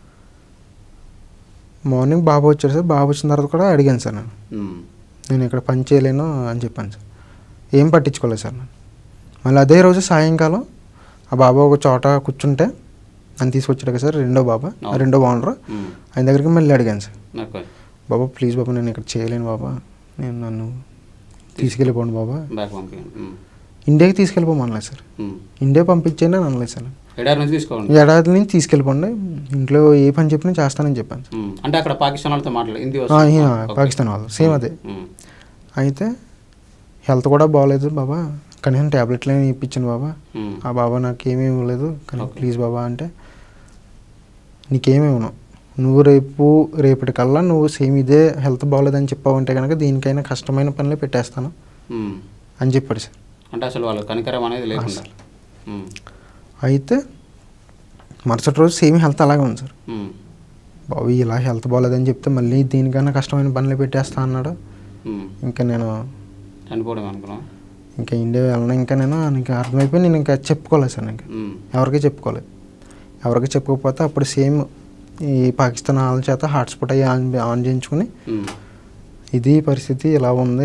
మార్నింగ్ బాబు వచ్చాడు సార్. బాబు వచ్చిన తర్వాత కూడా అడిగాను సార్, నేను నేను ఇక్కడ పని చేయలేను అని చెప్పాను సార్. ఏం పట్టించుకోలేదు సార్. నేను మళ్ళీ అదే రోజు సాయంకాలం ఆ బాబా ఒక చోట కూర్చుంటే నన్ను తీసుకొచ్చాడు కదా సార్, రెండో బాబా, రెండో బాగుండరు, ఆయన దగ్గరికి మళ్ళీ అడిగాను సార్. బాబా ప్లీజ్ బాబా, నేను ఇక్కడ చేయలేను బాబా, నేను నన్ను తీసుకెళ్ళిపోండి బాబా, ఇండియాకి తీసుకెళ్ళిపోమనలేదు సార్. ఇండియా పంపించేయండి అని అనలేదు సార్. ఏడాది నుంచి తీసుకెళ్ళిపోండి, ఇంట్లో ఏ పని చెప్పినా చేస్తానని చెప్పాను సార్. అంటే అక్కడ పాకిస్తాన్ వాళ్ళతో మాట్లాడి, పాకిస్తాన్ వాళ్ళు సేమ్ అదే. అయితే హెల్త్ కూడా బాగోలేదు బాబా, కనీసం ట్యాబ్లెట్లు అయినా ఇప్పించాను బాబా. ఆ బాబా నాకు ఏమీ ఇవ్వలేదు, కానీ ప్లీజ్ బాబా అంటే, నీకేమేమో నువ్వు రేపు రేపటికల్లా నువ్వు సేమ్ ఇదే హెల్త్ బాగోలేదని చెప్పావంటే కనుక దీనికైనా కష్టమైన పనులే పెట్టేస్తాను అని చెప్పాడు సార్. అంటే అసలు వాళ్ళు కనికరం అనేది లేకుండా. అయితే మరుసటి రోజు సేమ్ హెల్త్ అలాగే ఉంది సార్. బాబు ఇలా హెల్త్ బాగోలేదని చెప్తే మళ్ళీ దీనికైనా కష్టమైన పనులే పెట్టేస్తా అన్నాడు. ఇంకా నేను చనిపోవడం అనుకున్నా, ఇంకా ఇండియా వెళ్ళినా ఇంకా నేను ఇంకా అర్థమైపోయి నేను ఇంకా చెప్పుకోలేదు సార్. ఇంకా ఎవరికి చెప్పుకోలేదు. ఎవరికి చెప్పుకోకపోతే అప్పుడు సేమ్ ఈ పాకిస్తాన్ వాళ్ళ చేత హాట్స్పాట్ అయ్యి ఆన్ ఆన్ చేయించుకుని ఇది పరిస్థితి ఇలా ఉంది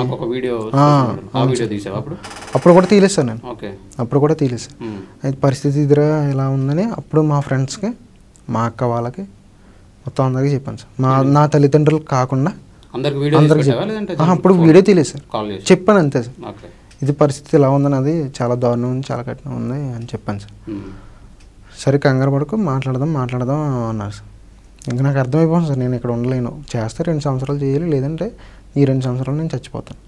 అప్పుడు కూడా తీయలేదు సార్ నేను. అప్పుడు కూడా తీయలేదు సార్. అయితే పరిస్థితి ఇదిరా ఇలా ఉందని అప్పుడు మా ఫ్రెండ్స్కి, మా అక్క వాళ్ళకి, మొత్తం అందరికీ చెప్పాను సార్. మా నా తల్లిదండ్రులకు కాకుండా అందరికి అప్పుడు వీడియో తీయలేదు సార్, చెప్పాను అంతే సార్. ఇది పరిస్థితి ఇలా ఉందని, అది చాలా దారుణం ఉంది, చాలా కఠినం ఉంది అని చెప్పాను సార్. సరే కంగారు పడుకు మాట్లాడదాం మాట్లాడదాం అన్నారు సార్. ఇంకా నాకు అర్థమైపోయింది సార్, నేను ఇక్కడ ఉండలేను, చేస్తే రెండు సంవత్సరాలు చేయాలి, లేదంటే ఈ రెండు సంవత్సరాలు నేను చచ్చిపోతాను.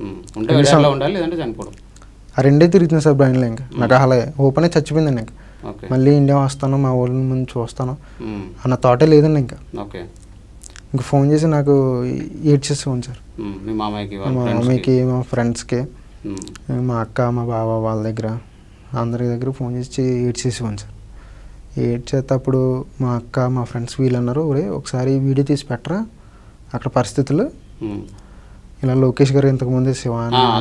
ఆ రెండే తిరుగుతుంది సార్ బ్రైన్లో. ఇంకా నాకు అలా ఓపెన్ అయి చచ్చిపోయిందండి. ఇంకా మళ్ళీ ఇండియా వస్తాను, మా ఊళ్ళ ముందు చూస్తాను అన్న థాటే లేదండి. ఇంకా ఇంకా ఫోన్ చేసి నాకు ఏడ్చేసుకోండి సార్. మా మమ్మీకి, మా ఫ్రెండ్స్కి, మా అక్క, మా బావ వాళ్ళ దగ్గర అందరి దగ్గర ఫోన్ చేసి ఏడ్చేసుకోండి సార్. ఏడ్చేటప్పుడు మా అక్క, మా ఫ్రెండ్స్ వీళ్ళు అన్నారు, ఒరే ఒకసారి వీడియో తీసి పెట్టరా, అక్కడ పరిస్థితులు ఇలా లోకేష్ గారు ఇంతకుముందే శివ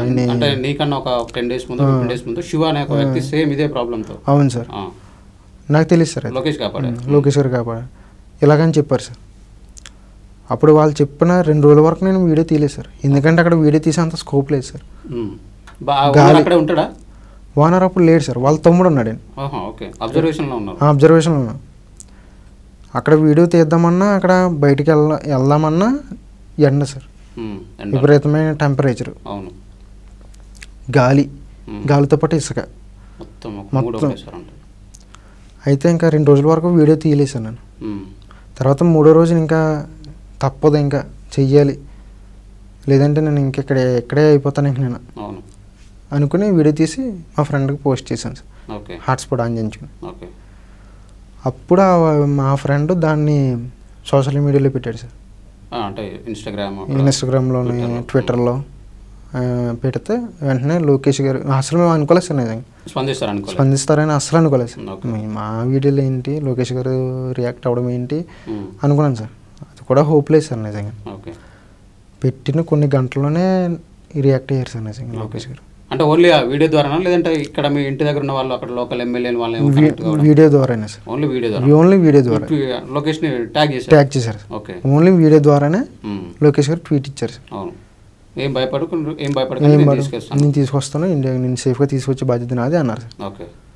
అవును సార్, నాకు తెలియదు సార్, లోకేష్ గారు కాపాడు ఇలాగని చెప్పారు సార్. అప్పుడు వాళ్ళు చెప్పిన రెండు రోజుల వరకు నేను వీడియో తీయలేదు సార్, ఎందుకంటే అక్కడ వీడియో తీసేంత స్కోప్ లేదు సార్. ఓనర్ అప్పుడు లేడు సార్, వాళ్ళ తమ్ముడు ఉన్నాడు. అబ్జర్వేషన్లో ఉన్నా. అక్కడ వీడియో తీద్దామన్నా, అక్కడ బయటికి వెళ్ళ వెళ్దామన్నా ఎండ సార్, విపరీతమైన టెంపరేచర్, గాలి, గాలితో పాటు ఇసుక మొత్తం. అయితే ఇంకా రెండు రోజుల వరకు వీడియో తీయలేదు సార్ నేను. తర్వాత మూడో రోజు ఇంకా తప్పదు, ఇంకా చెయ్యాలి, లేదంటే నేను ఇంకెక్కడే ఎక్కడే అయిపోతాను ఇంక నేను అనుకుని వీడియో తీసి మా ఫ్రెండ్కి పోస్ట్ చేశాను సార్, హాట్స్పాట్ ఆన్ చేయించుకుని. అప్పుడు మా ఫ్రెండ్ దాన్ని సోషల్ మీడియాలో పెట్టాడు సార్, ఇన్స్టాగ్రామ్లోని ట్విట్టర్లో పెడితే వెంటనే లోకేష్ గారు, అసలు మేము అనుకోలేదు సార్ నిజంగా స్పందిస్తారని అసలు అనుకోలేదు సార్. మా వీడియోలో ఏంటి లోకేష్ గారు రియాక్ట్ అవ్వడం ఏంటి అనుకున్నాను సార్. అది కూడా హోప్లేదు సార్ నిజంగా. పెట్టిన కొన్ని గంటల్లోనే రియాక్ట్ అయ్యారు సార్ నిజంగా లోకేష్ గారు. అంటే ఓన్లీ ఆ వీడియో ద్వారా, లేదంటే ఇక్కడ మీ ఇంటి దగ్గర ఉన్న వాళ్ళు, అక్కడ లోకల్ ఎమ్మెల్యే వాళ్ళు వీడియో ద్వారానే సార్, ఓన్లీ వీడియో ద్వారా ఓన్లీ వీడియో ద్వారా లోకేష్ ని ట్యాగ్ చేశారు ట్యాగ్ చేశారు ఓకే ఓన్లీ వీడియో ద్వారానే లోకేష్ గారు ట్వీట్ ఇచ్చారు సార్. అవును, ఏం భయపడకు, ఏం భయపడకు, నేను తీసుకొస్తాను, ఇండియా నేను సేఫ్గా తీసుకొచ్చే బాధ్యత నాది అన్నారు సార్. ఓకే.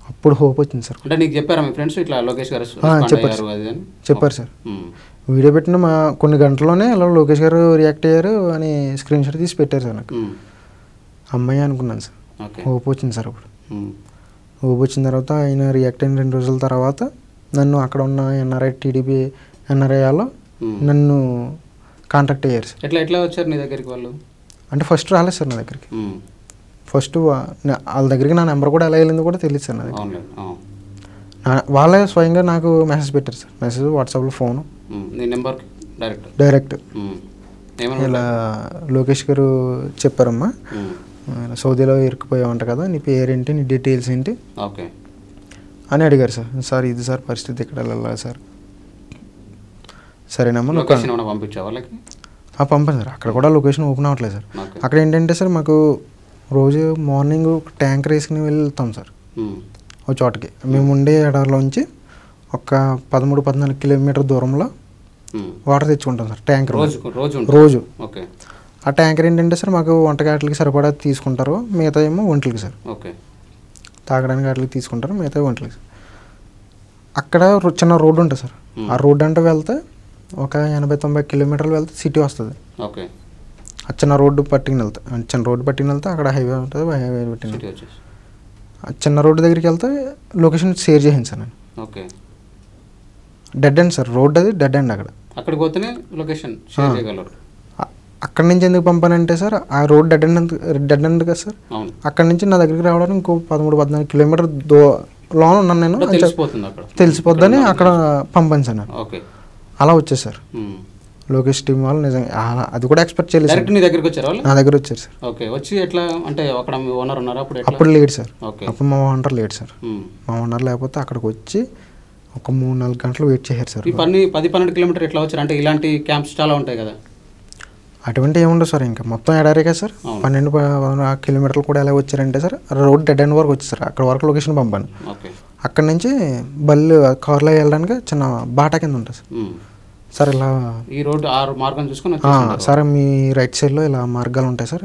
అప్పుడు హోప్ వచ్చింది సార్. అంటే నీకు చెప్పారా మీ ఫ్రెండ్స్ ఇట్లా లోకేష్ గారు చెప్పారు చెప్పారు సార్. వీడియో పెట్టిన మా కొన్ని గంటల్లోనే ఇలా లోకేష్ గారు రియాక్ట్ అయ్యారు అని స్క్రీన్ షాట్ తీసి పెట్టారు సార్ నాకు. అమ్మాయి అనుకున్నాను సార్. హోప్ వచ్చింది సార్. అప్పుడు హోప్ వచ్చిన తర్వాత ఆయన రియాక్ట్ అయిన రెండు రోజుల తర్వాత నన్ను అక్కడ ఉన్న ఎన్ఆర్ఐ టీడీపీ ఎన్ఆర్ఐలో నన్ను కాంటాక్ట్ అయ్యారు సార్. ఎట్లా ఎట్లా వచ్చారు నీ దగ్గరికి వాళ్ళు? అంటే ఫస్ట్ రాలేదు సార్ నా దగ్గరికి. ఫస్ట్ వాళ్ళ దగ్గరికి నా నెంబర్ కూడా ఎలా వెళ్ళిందో కూడా తెలియదు సార్ నా దగ్గర. వాళ్ళే స్వయంగా నాకు మెసేజ్ పెట్టారు సార్. మెసేజ్ వాట్సాప్లో ఫోను డైరెక్ట్ డైరెక్ట్ ఇలా లోకేష్ గారు చెప్పారమ్మా, సౌదీలో ఇరుక్కుపోయావంట కదా, నీ పేరేంటి, నీ డీటెయిల్స్ ఏంటి ఓకే అని అడిగారు సార్. సార్ ఇది సార్ పరిస్థితి, ఇక్కడ వెళ్ళాలి సార్. సరేనమ్మా పంపించా వాళ్ళకి పంపాను సార్. అక్కడ కూడా లొకేషన్ ఓపెన్ అవ్వట్లేదు సార్. అక్కడ ఏంటంటే సార్ మాకు రోజు మార్నింగ్ ట్యాంకర్ వేసుకుని వెళ్తాం సార్ ఒక చోటకి. మేము ఉండే ఎడారిలోంచి ఒక పదమూడు పద్నాలుగు కిలోమీటర్ దూరంలో వాటర్ తెచ్చుకుంటాం సార్ ట్యాంకర్ రోజు. ఆ ట్యాంకర్ ఏంటంటే సార్ మాకు వంటగాట్లకి సరిపడా తీసుకుంటారు, మిగతా ఏమో ఒంట్లకి సార్. తాగడానికి వాటికి తీసుకుంటారు, మిగతా ఒంట్లకి. అక్కడ చిన్న రోడ్డు ఉంటుంది సార్. ఆ రోడ్డు అంటే వెళ్తే ఒక ఎనభై తొంభై కిలోమీటర్లు వెళ్తే సిటీ వస్తుంది. ఆ చిన్న రోడ్డు పట్టుకుని వెళ్తే చిన్న రోడ్డు పట్టుకుని వెళ్తే అక్కడ హైవే ఉంటుంది. హైవే పట్టుకుని ఆ చిన్న రోడ్డు దగ్గరికి వెళ్తే లొకేషన్ షేర్ చేయండి సార్ నేను. డెడ్ ఎండ్ సార్, రోడ్ అది డెడ్ ఎండ్. అక్కడ అక్కడికి పోతేనే లొకేషన్ షేర్ చేయగలరు. అక్కడి నుంచి ఎందుకు పంపానంటే సార్ ఆ road dead end dead end కదా సార్. అక్కడి నుంచి నా దగ్గరికి రావడానికి ఇంకో పదమూడు పద్నాలుగు కిలోమీటర్ దో లోన్ ఉన్నాను నేను. తెలిసిపోద్దని అక్కడ పంపాను సార్ నేను. అలా వచ్చేసారు లోకేష్ టీం వాళ్ళు. నిజంగా అది కూడా ఎక్స్పెక్ట్ చేయలేదు. నీ దగ్గరికి వచ్చారు వాళ్ళు? నా దగ్గర వచ్చారు సార్. ఓకే, వచ్చి ఎట్లా అంటే అక్కడ మీ ఓనర్ ఉన్నారా అప్పుడు? అప్పుడు లేడు సార్. అప్పుడు మా ఓనర్ లేడు సార్. మా ఓనర్ లేకపోతే అక్కడికి వచ్చి ఒక మూడు నాలుగు గంటలు వెయిట్ చేశారు సార్. ఈ పని పది పన్నెండు కిలోమీటర్ ఎట్లా వచ్చారు? అంటే ఇలాంటి క్యాంప్స్ చాలా ఉంటాయి కదా. అటువంటి ఏముండవు సార్. ఇంకా మొత్తం ఎడారే కదా సార్. పన్నెండు కిలోమీటర్లు కూడా ఎలా వచ్చారంటే సార్ రోడ్ డెడ్ ఎండ్ వరకు వచ్చేసారు. అక్కడ వరకు లొకేషన్ పంపాను. అక్కడ నుంచి బళ్ళు కార్లో వెళ్ళడానికి చిన్న బాటా కింద ఉంటుంది సార్. సార్ ఇలా ఈ రోడ్ ఆరు మార్గం చూసుకొని సార్ మీ రైట్ సైడ్లో ఇలా మార్గాలు ఉంటాయి సార్.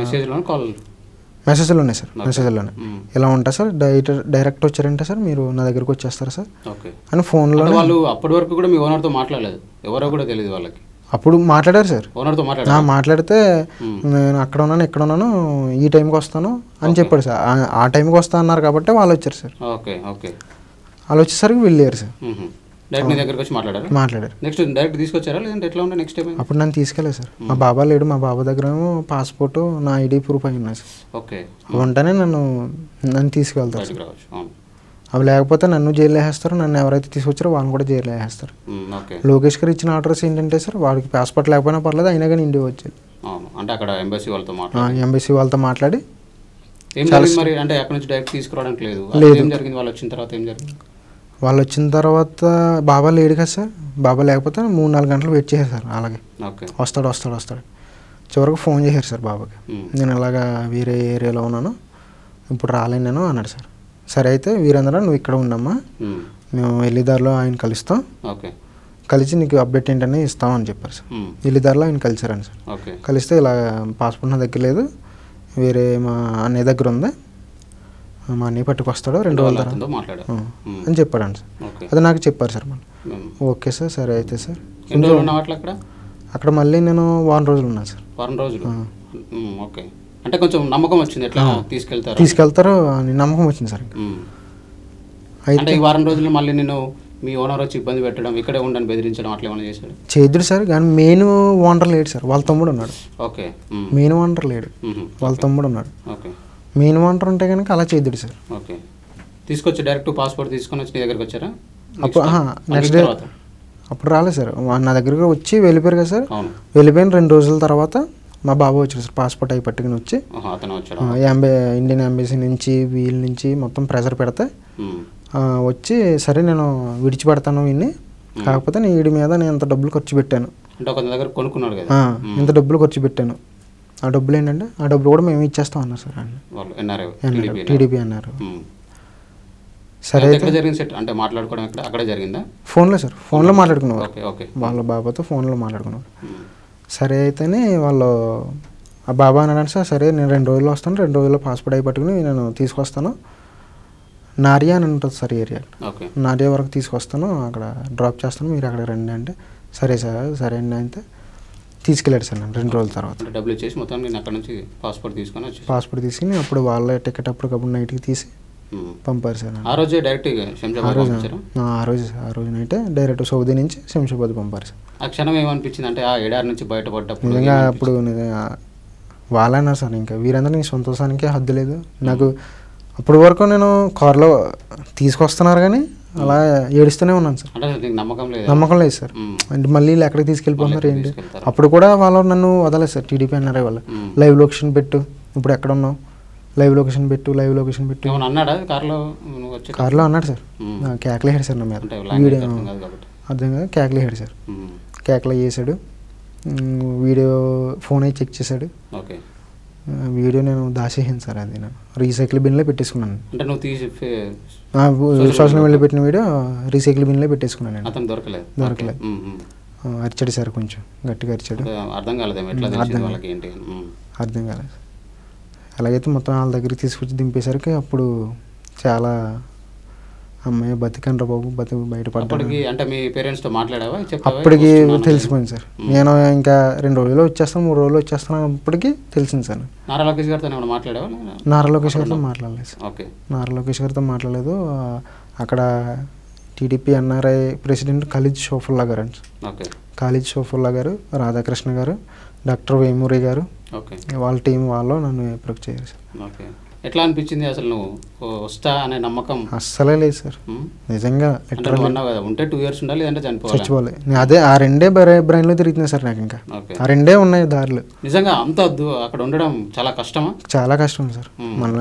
మెసేజ్లు ఉన్నాయి సార్. మెసేజ్లోనే ఇలా ఉంటాయి సార్. డైరెక్ట్ డైరెక్ట్ వచ్చారంటే సార్ మీరు నా దగ్గరకు వచ్చేస్తారు సార్ అని ఫోన్లో. వాళ్ళు అప్పటి వరకు కూడా మీ ఓనర్తో మాట్లాడలేదు, ఎవరో కూడా తెలియదు వాళ్ళకి? అప్పుడు మాట్లాడారు సార్. ఓనర్తో మాట్లాడారు. మాట్లాడితే నేను అక్కడ ఉన్నాను ఇక్కడ ఉన్నాను ఈ టైంకి వస్తాను అని చెప్పాడు సార్. ఆ టైంకి వస్తా అన్నారు కాబట్టి వాళ్ళు వచ్చారు సార్. ఓకే ఓకే వాళ్ళు వచ్చేసరికి వెళ్ళారు సార్. డైరెక్ట్ నీ దగ్గరికి వచ్చి మాట్లాడారు? మాట్లాడారు. నెక్స్ట్ డైరెక్ట్ తీసుకొచ్చారా లేదంటే ఎట్లా ఉండే నెక్స్ట్ టైం? అప్పుడు నన్ను తీసుకెళ్ళలేదు సార్. మా బాబా లేడు. మా బాబా దగ్గర ఏమో పాస్పోర్ట్ నా ఐడి ప్రూఫ్ అయి ఉన్నాయి సార్. ఓకే, వెంటనే నన్ను నన్ను తీసుకెళ్తారు సార్. అవి లేకపోతే నన్ను జైలు వేసేస్తారు. నన్ను ఎవరైతే తీసుకొచ్చారో వాళ్ళని కూడా జైలు వేసేస్తారు. లోకేష్ గారు ఇచ్చిన ఆర్డర్స్ ఏంటంటే సార్ వాడికి పాస్పోర్ట్ లేకపోయినా పర్లేదు, అయినా కానీ ఇండియా వచ్చేది. అంటే అక్కడ ఎంబసీ వాళ్ళతో ఎంబసీ వాళ్ళతో మాట్లాడి మరి అంటే అక్కడ నుంచి డైరెక్ట్ తీసుకురావడానికి లేదు. ఏం జరిగింది వాళ్ళు వచ్చిన తర్వాత? ఏం జరిగింది వాళ్ళు వచ్చిన తర్వాత బాబా లేడు కదా సార్. బాబా లేకపోతే మూడు నాలుగు గంటలు వెయిట్ చేశారు సార్. అలాగే వస్తాడు వస్తాడు వస్తాడు చివరికి ఫోన్ చేశారు సార్ బాబాకి. నేను ఇలాగా వేరే ఏరియాలో ఉన్నాను, ఇప్పుడు రాలేను నేను అన్నాడు సార్. సరే అయితే వీరేంద్ర నువ్వు ఇక్కడ ఉండమ్మా, మేము వెళ్ళిదారిలో ఆయన కలుస్తాం, కలిసి నీకు అప్డేట్ ఏంటనే ఇస్తామని చెప్పారు సార్. వెళ్ళిదారిలో ఆయన కలిసారని సార్. కలిస్తే ఇలా పాస్పోర్ట్ నా దగ్గర లేదు, వేరే మా అన్నయ్య దగ్గర ఉంది, మా అన్నయ్య పట్టుకొస్తాడు రెండు రోజుల తర్వాత అని చెప్పాడు సార్. అది నాకు చెప్పారు సార్. మళ్ళీ ఓకే సార్ సరే అయితే సార్. అక్కడ మళ్ళీ నేను వారం రోజులు ఉన్నాను సార్. వారం రోజులు ఓకే. అంటే కొంచెం నమ్మకం వచ్చింది ఎట్లా తీసుకెళ్తారు తీసుకెళ్తారు అని నమ్మకం వచ్చింది సార్. అయితే ఈ వారం రోజులు మళ్ళీ నేను మీ ఓనర్ వచ్చి ఇబ్బంది పెట్టడం, ఇక్కడే ఉండని బెదిరించడం అట్లా ఏమైనా చేశాడు? చేద్దుడు సార్, కానీ మెయిన్ ఓనర్ లేడు సార్, వాళ్ళ తమ్ముడు ఉన్నాడు. ఓకే, మెయిన్ ఓనర్ లేడు, వాళ్ళ తమ్ముడు ఉన్నాడు. ఓకే, మెయిన్ ఓనర్ ఉంటే కనుక అలా చేద్దుడు సార్. ఓకే, తీసుకొచ్చి డైరెక్ట్ పాస్పోర్ట్ తీసుకొని వచ్చి నీ దగ్గరికి వచ్చారా? అప్పుడు నెక్స్ట్ డే అప్పుడు రాలేదు సార్. నా దగ్గరికి వచ్చి వెళ్ళిపోయారు కదా సార్. వెళ్ళిపోయిన రెండు రోజుల తర్వాత మా బాబు వచ్చాడు సార్, పాస్పోర్ట్ అవి పట్టుకుని వచ్చి. ఎంబే ఇండియన్ ఎంబసీ నుంచి వీళ్ళ నుంచి మొత్తం ప్రెషర్ పెడితే వచ్చి సరే నేను విడిచిపెడతాను వీడిని, కాకపోతే నేను వీడి మీద నేను ఇంత డబ్బులు ఖర్చు పెట్టాను, ఇంత డబ్బులు ఖర్చు పెట్టాను, ఆ డబ్బులు ఏంటంటే ఆ డబ్బులు కూడా మేము ఇచ్చేస్తాం అన్నారు సార్. టీడీపీ అన్నారు. సరే అంటే మాట్లాడుకోవడం అక్కడ జరిగిందా? ఫోన్లో సార్, ఫోన్లో మాట్లాడుకున్నారు వాళ్ళ బాబాతో, ఫోన్లో మాట్లాడుకున్నారు. సరే అయితేనే వాళ్ళు ఆ బాబా అన్నాడు సార్, సరే నేను రెండు రోజుల్లో వస్తాను, రెండు రోజుల్లో పాస్పోర్ట్ అయి పట్టుకుని నేను తీసుకొస్తాను, నారియా అని ఉంటుంది సార్ ఏరియా. ఓకే. నారియా వరకు తీసుకొస్తాను, అక్కడ డ్రాప్ చేస్తాను, మీరు అక్కడ రండి అంటే సరే సార్ సరే అండి అయితే తీసుకెళ్ళాడు సార్ నన్ను రెండు రోజుల తర్వాత. అంటే డబ్బులు ఇచ్చేసి మొత్తం నేను అక్కడ నుంచి పాస్పోర్ట్ తీసుకొని వచ్చి పాస్పోర్ట్ తీసుకుని అప్పుడు వాళ్ళ టికెట్ అప్పటికప్పుడు నైట్కి తీసి పంపారు సార్. ఆ రోజే డైరెక్ట్ ఆ రోజు ఆ రోజు ఆ రోజు నైటే డైరెక్ట్ సౌదీ నుంచి శంషాబాద్ పంపారు సార్. ఆ క్షణం ఏమనిపించింది అంటే ఆ ఎడారి నుంచి బయటపడ్డప్పుడు? నిజంగా అప్పుడు వాళ్ళన్నారు సార్ ఇంకా వీరందరూ నీ సంతోషానికి హద్దు లేదు. నాకు అప్పటి వరకు నేను కారులో తీసుకొస్తున్నారు కానీ అలా ఏడుస్తూనే ఉన్నాను సార్. నమ్మకం లేదు నమ్మకం లేదు సార్. అంటే మళ్ళీ ఎక్కడికి తీసుకెళ్ళిపోతున్నారు ఏంటి. అప్పుడు కూడా వాళ్ళు నన్ను వదలేదు సార్. టీడీపీ అన్నారే వాళ్ళు, లైవ్ లొకేషన్ పెట్టు, ఇప్పుడు ఎక్కడ ఉన్నావు, లైవ్ లొకేషన్ పెట్టు, లైవ్ లొకేషన్ పెట్టు అన్నాడా కార్లో? కార్లో అన్నాడు సార్. కేకలు వేసాడు సార్ నా మీద. వీడియో అర్థం కదా, కేకలు వేసాడు సార్. కేకలు చేసాడు, వీడియో ఫోన్ అయి చెక్ చేశాడు. ఓకే. వీడియో నేను దాచేసాను సార్. అది నేను రీసైకిల్ బిన్లో పెట్టేసుకున్నాను. అంటే నువ్వు తీసి సోషల్ మీడియాలో పెట్టిన వీడియో రీసైకిల్ బిన్లో పెట్టేసుకున్నాను నేను. అతను దొరకలేదు దొరకలేదు అరిచాడు సార్, కొంచెం గట్టిగా అరిచాడు. అర్థం కాలేదు అర్థం కాలేదు. అలాగైతే మొత్తం వాళ్ళ దగ్గరికి తీసుకొచ్చి దింపేసరికి అప్పుడు చాలా అమ్మాయి బతికండ్రా బాబు, బతుకు బయటపడ్డాడు. అంటే మీ పేరెంట్స్తో మాట్లాడావా? అప్పటికి తెలిసిపోయింది సార్. నేను ఇంకా రెండు రోజుల్లో వచ్చేస్తాను, మూడు రోజుల్లో వచ్చేస్తాను అప్పటికి తెలిసింది సార్. నారా లోకేష్ గారితో మాట్లాడావా? నారా లోకేష్ గారితో మాట్లాడలేదు సార్. ఓకే. నారా లోకేష్ గారితో మాట్లాడలేదు. అక్కడ టీడీపీ ఎన్ఆర్ఐ ప్రెసిడెంట్ ఖలీద్ షోఫుల్లా గారు అండి. ఓకే. ఖలీద్ షోఫుల్లా గారు, రాధాకృష్ణ గారు, డాక్టర్ వేమూరి గారు, ఓకే, వాళ్ళ టీం వాళ్ళు నన్ను అప్రోచ్ చేశారు సార్. ఓకే. ఎట్లా అనిపించింది అసలు? నువ్వు వస్తా అనే నమ్మకం అస్సలే లేదు సార్. నిజంగా ఉంటే టూ ఇయర్స్ ఉండాలి, అంటే చచ్చిపోవాలి. అదే ఆ రెండే బ్రెయిన్లో తిరుగుతున్నాయి సార్ నాకు. ఇంకా ఆ రెండే ఉన్నాయి దారులు. నిజంగా అంత అక్కడ ఉండడం చాలా కష్టమా? చాలా కష్టం సార్. మన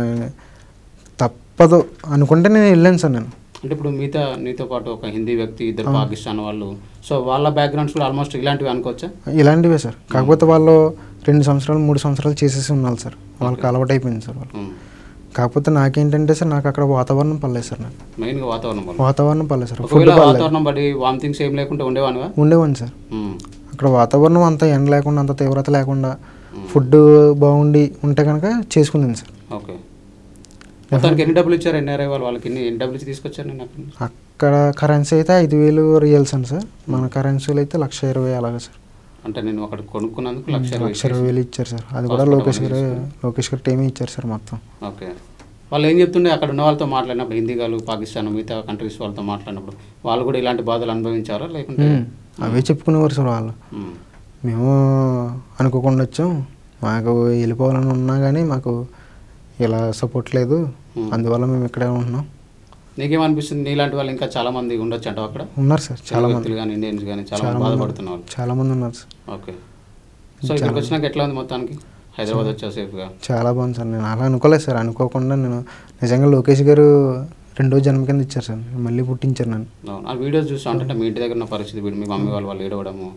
తప్పదు అనుకుంటే నేను వెళ్ళాను సార్. నేను అంటే ఇప్పుడు మిగతా నీతో పాటు ఒక హిందీ వ్యక్తి, ఇద్దరు పాకిస్తాన్ వాళ్ళు, సో వాళ్ళ బ్యాక్గ్రౌండ్స్ కూడా ఆల్మోస్ట్ ఇలాంటివి అనుకోవచ్చా? ఇలాంటివే సార్. కాకపోతే వాళ్ళు రెండు సంవత్సరాలు మూడు సంవత్సరాలు చేసేసి ఉన్నారు సార్. వాళ్ళకి అలవాటు అయిపోయింది సార్ వాళ్ళు. కాకపోతే నాకేంటంటే సార్, నాకు అక్కడ వాతావరణం పర్లేదు సార్. నాకు మెయిన్గా వాతావరణం వాతావరణం పర్లేదు సార్. వాతావరణం బట్టి వామిటింగ్స్ ఏం లేకుండా ఉండేవాను ఉండేవాడిని సార్. అక్కడ వాతావరణం అంత ఎండ లేకుండా, అంత తీవ్రత లేకుండా, ఫుడ్ బాగుండి ఉంటే కనుక చేసుకుంది సార్. ఓకే. మొత్తానికి ఎన్ని డబ్బులు ఇచ్చారు ఎన్ఆర్ఐ వాళ్ళు? వాళ్ళకి ఎన్ని ఎన్ని డబ్బులు ఇచ్చి తీసుకొచ్చారు? నేను అక్కడ కరెన్సీ అయితే ఐదు వేలు రియల్స్ అని సార్. మన కరెన్సీలు అయితే లక్ష ఇరవై అలాగే సార్. అంటే నేను అక్కడ కొనుక్కున్నందుకు లక్ష లక్ష ఇరవై వేలు ఇచ్చారు సార్. అది కూడా లోకేష్ గారు లోకేష్ గారు టీమే ఇచ్చారు సార్ మొత్తం. ఓకే. వాళ్ళు ఏం చెప్తుండే అక్కడ ఉన్న వాళ్ళతో మాట్లాడినప్పుడు, హిందీ వాళ్ళు, పాకిస్తాన్ మిగతా కంట్రీస్ వాళ్ళతో మాట్లాడినప్పుడు వాళ్ళు కూడా ఇలాంటి బాధలు అనుభవించారా లేకుంటే? అవే చెప్పుకునేవారు సార్ వాళ్ళు. మేము అనుకోకుండా వచ్చాం, మాకు వెళ్ళిపోవాలని ఉన్నా కానీ మాకు ఇలా సపోర్ట్ లేదు, అందువల్ల మేము ఇక్కడే ఉంటున్నాం. నీకేమనిపిస్తుంది? నీలాంటి వాళ్ళు ఇంకా చాలా మంది ఉండొచ్చు అంటావు అక్కడ? ఉన్నారు సార్, చాలా మంది కానీ ఇండియన్స్ కానీ చాలా మంది బాధపడుతున్నారు. చాలా మంది ఉన్నారు సార్. ఓకే. సో ఇక్కడికి వచ్చినాక ఎట్లా ఉంది మొత్తానికి? హైదరాబాద్ వచ్చా సేఫ్గా? చాలా బాగుంది సార్. నేను అలా అనుకోలేదు సార్. అనుకోకుండా నేను నిజంగా లోకేష్ గారు రెండో జన్మ కింద ఇచ్చారు సార్, మళ్ళీ పుట్టించారు నన్ను. ఆ వీడియోస్ చూస్తా అంటే మీ ఇంటి దగ్గర ఉన్న పరిస్థితి, మీ మమ్మీ వాళ్ళు వాళ్ళు ఏడవడము,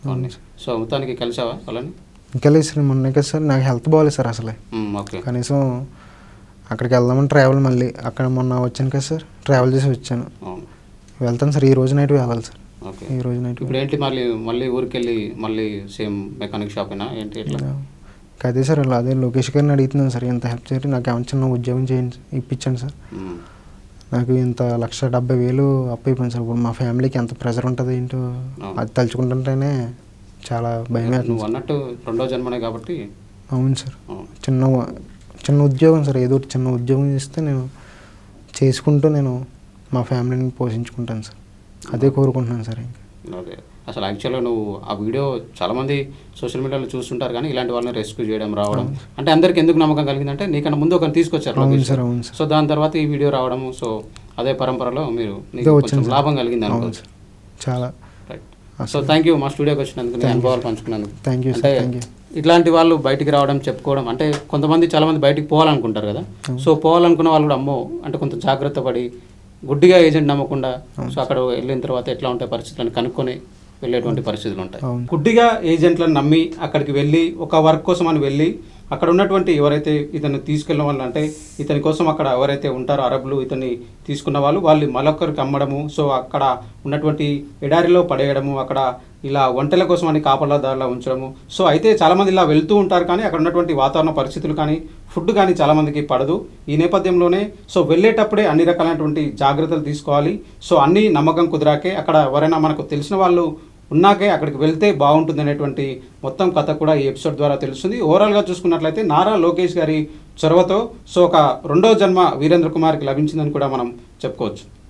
సో మొత్తానికి కలిసావా వాళ్ళని? ఇంకా లేదు సార్. మొన్న కదా సార్ నాకు హెల్త్ బాగాలేదు సార్ అసలే. ఓకే. కనీసం అక్కడికి వెళ్దామని ట్రావెల్, మళ్ళీ అక్కడ మొన్న వచ్చాను కదా సార్, ట్రావెల్ చేసి వచ్చాను. వెళ్తాను సార్, ఈ రోజు నైట్ వెళ్ళాలి సార్. ఓకే. ఈ రోజు నైట్. ఇప్పుడు ఏంటి మళ్ళీ మళ్ళీ ఊరికి వెళ్ళి మళ్ళీ సేమ్ మెకానిక్ షాప్ అయినా ఏంటి ఎట్లా? అదే సార్, అదే లోకేష్ గారిని అడుగుతున్నాను సార్, ఎంత హెల్ప్ చేయండి, నాకు ఏమైనా చిన్న ఉద్యోగం చేయండి, ఇప్పించండి సార్. నాకు ఇంత లక్ష డెబ్బై వేలు అప్పు అయిపోయింది సార్. ఇప్పుడు మా ఫ్యామిలీకి ఎంత ప్రెషర్ ఉంటుంది ఏంటో అది తలుచుకుంటుంటేనే చాలా భయం. నువ్వు అన్నట్టు రెండో జన్మనే కాబట్టి. అవును సార్. చిన్న చిన్న ఉద్యోగం సార్, ఏదో చిన్న ఉద్యోగం చేస్తే నేను చేసుకుంటూ నేను మా ఫ్యామిలీని పోషించుకుంటాను సార్. అదే కోరుకుంటున్నాను సార్. ఇంకా అదే అసలు యాక్చువల్గా నువ్వు ఆ వీడియో చాలామంది సోషల్ మీడియాలో చూస్తుంటారు కానీ ఇలాంటి వాళ్ళని రెస్క్యూ చేయడం రావడం అంటే అందరికి ఎందుకు నమ్మకం కలిగిందంటే నీకన్నా ముందు ఒకరిని తీసుకొచ్చారు. సో దాని తర్వాత ఈ వీడియో రావడం, సో అదే పరంపరలో మీరు కొంచెం లాభం కలిగింది అనుకోవచ్చు. చాలా రైట్. సో థ్యాంక్ యూ మా స్టూడియోకి వచ్చినందుకు, నీ అనుభవాలు పంచుకున్నందుకు. Thank you. అంటే ఇట్లాంటి వాళ్ళు బయటికి రావడం, చెప్పుకోవడం, అంటే కొంతమంది చాలామంది బయటికి పోవాలనుకుంటారు కదా, సో పోవాలనుకున్న వాళ్ళు కూడా అమ్మో అంటే కొంత జాగ్రత్త పడి గుడ్డిగా ఏజెంట్ నమ్మకుండా సో అక్కడ వెళ్ళిన తర్వాత ఎట్లా ఉంటాయి పరిస్థితులను కనుక్కొని వెళ్ళేటువంటి పరిస్థితులు ఉంటాయి. గుడ్డిగా ఏజెంట్లను నమ్మి అక్కడికి వెళ్ళి ఒక వర్క్ కోసం అని వెళ్ళి అక్కడ ఉన్నటువంటి ఎవరైతే ఇతన్ని తీసుకెళ్ళిన వాళ్ళు అంటే ఇతని కోసం అక్కడ ఎవరైతే ఉంటారో అరబులు ఇతన్ని తీసుకున్న వాళ్ళు వాళ్ళు మరొకరికి అమ్మడము, సో అక్కడ ఉన్నటువంటి ఎడారిలో పడేయడము, అక్కడ ఇలా వంటల కోసం అని కాపలాదారులా ఉంచడము. సో అయితే చాలామంది ఇలా వెళ్తూ ఉంటారు కానీ అక్కడ ఉన్నటువంటి వాతావరణ పరిస్థితులు కానీ ఫుడ్ కానీ చాలామందికి పడదు. ఈ నేపథ్యంలోనే సో వెళ్ళేటప్పుడే అన్ని రకాలైనటువంటి జాగ్రత్తలు తీసుకోవాలి. సో అన్ని నమ్మకం కుదిరాకే అక్కడ ఎవరైనా మనకు తెలిసిన వాళ్ళు ఉన్నాకే అక్కడికి వెళ్తే బాగుంటుంది అనేటువంటి మొత్తం కథ కూడా ఈ ఎపిసోడ్ ద్వారా తెలుస్తుంది. ఓవరాల్గా చూసుకున్నట్లయితే నారా లోకేష్ గారి చొరవతో సో ఒక రెండో జన్మ వీరేంద్ర కుమార్కి లభించిందని కూడా మనం చెప్పుకోవచ్చు.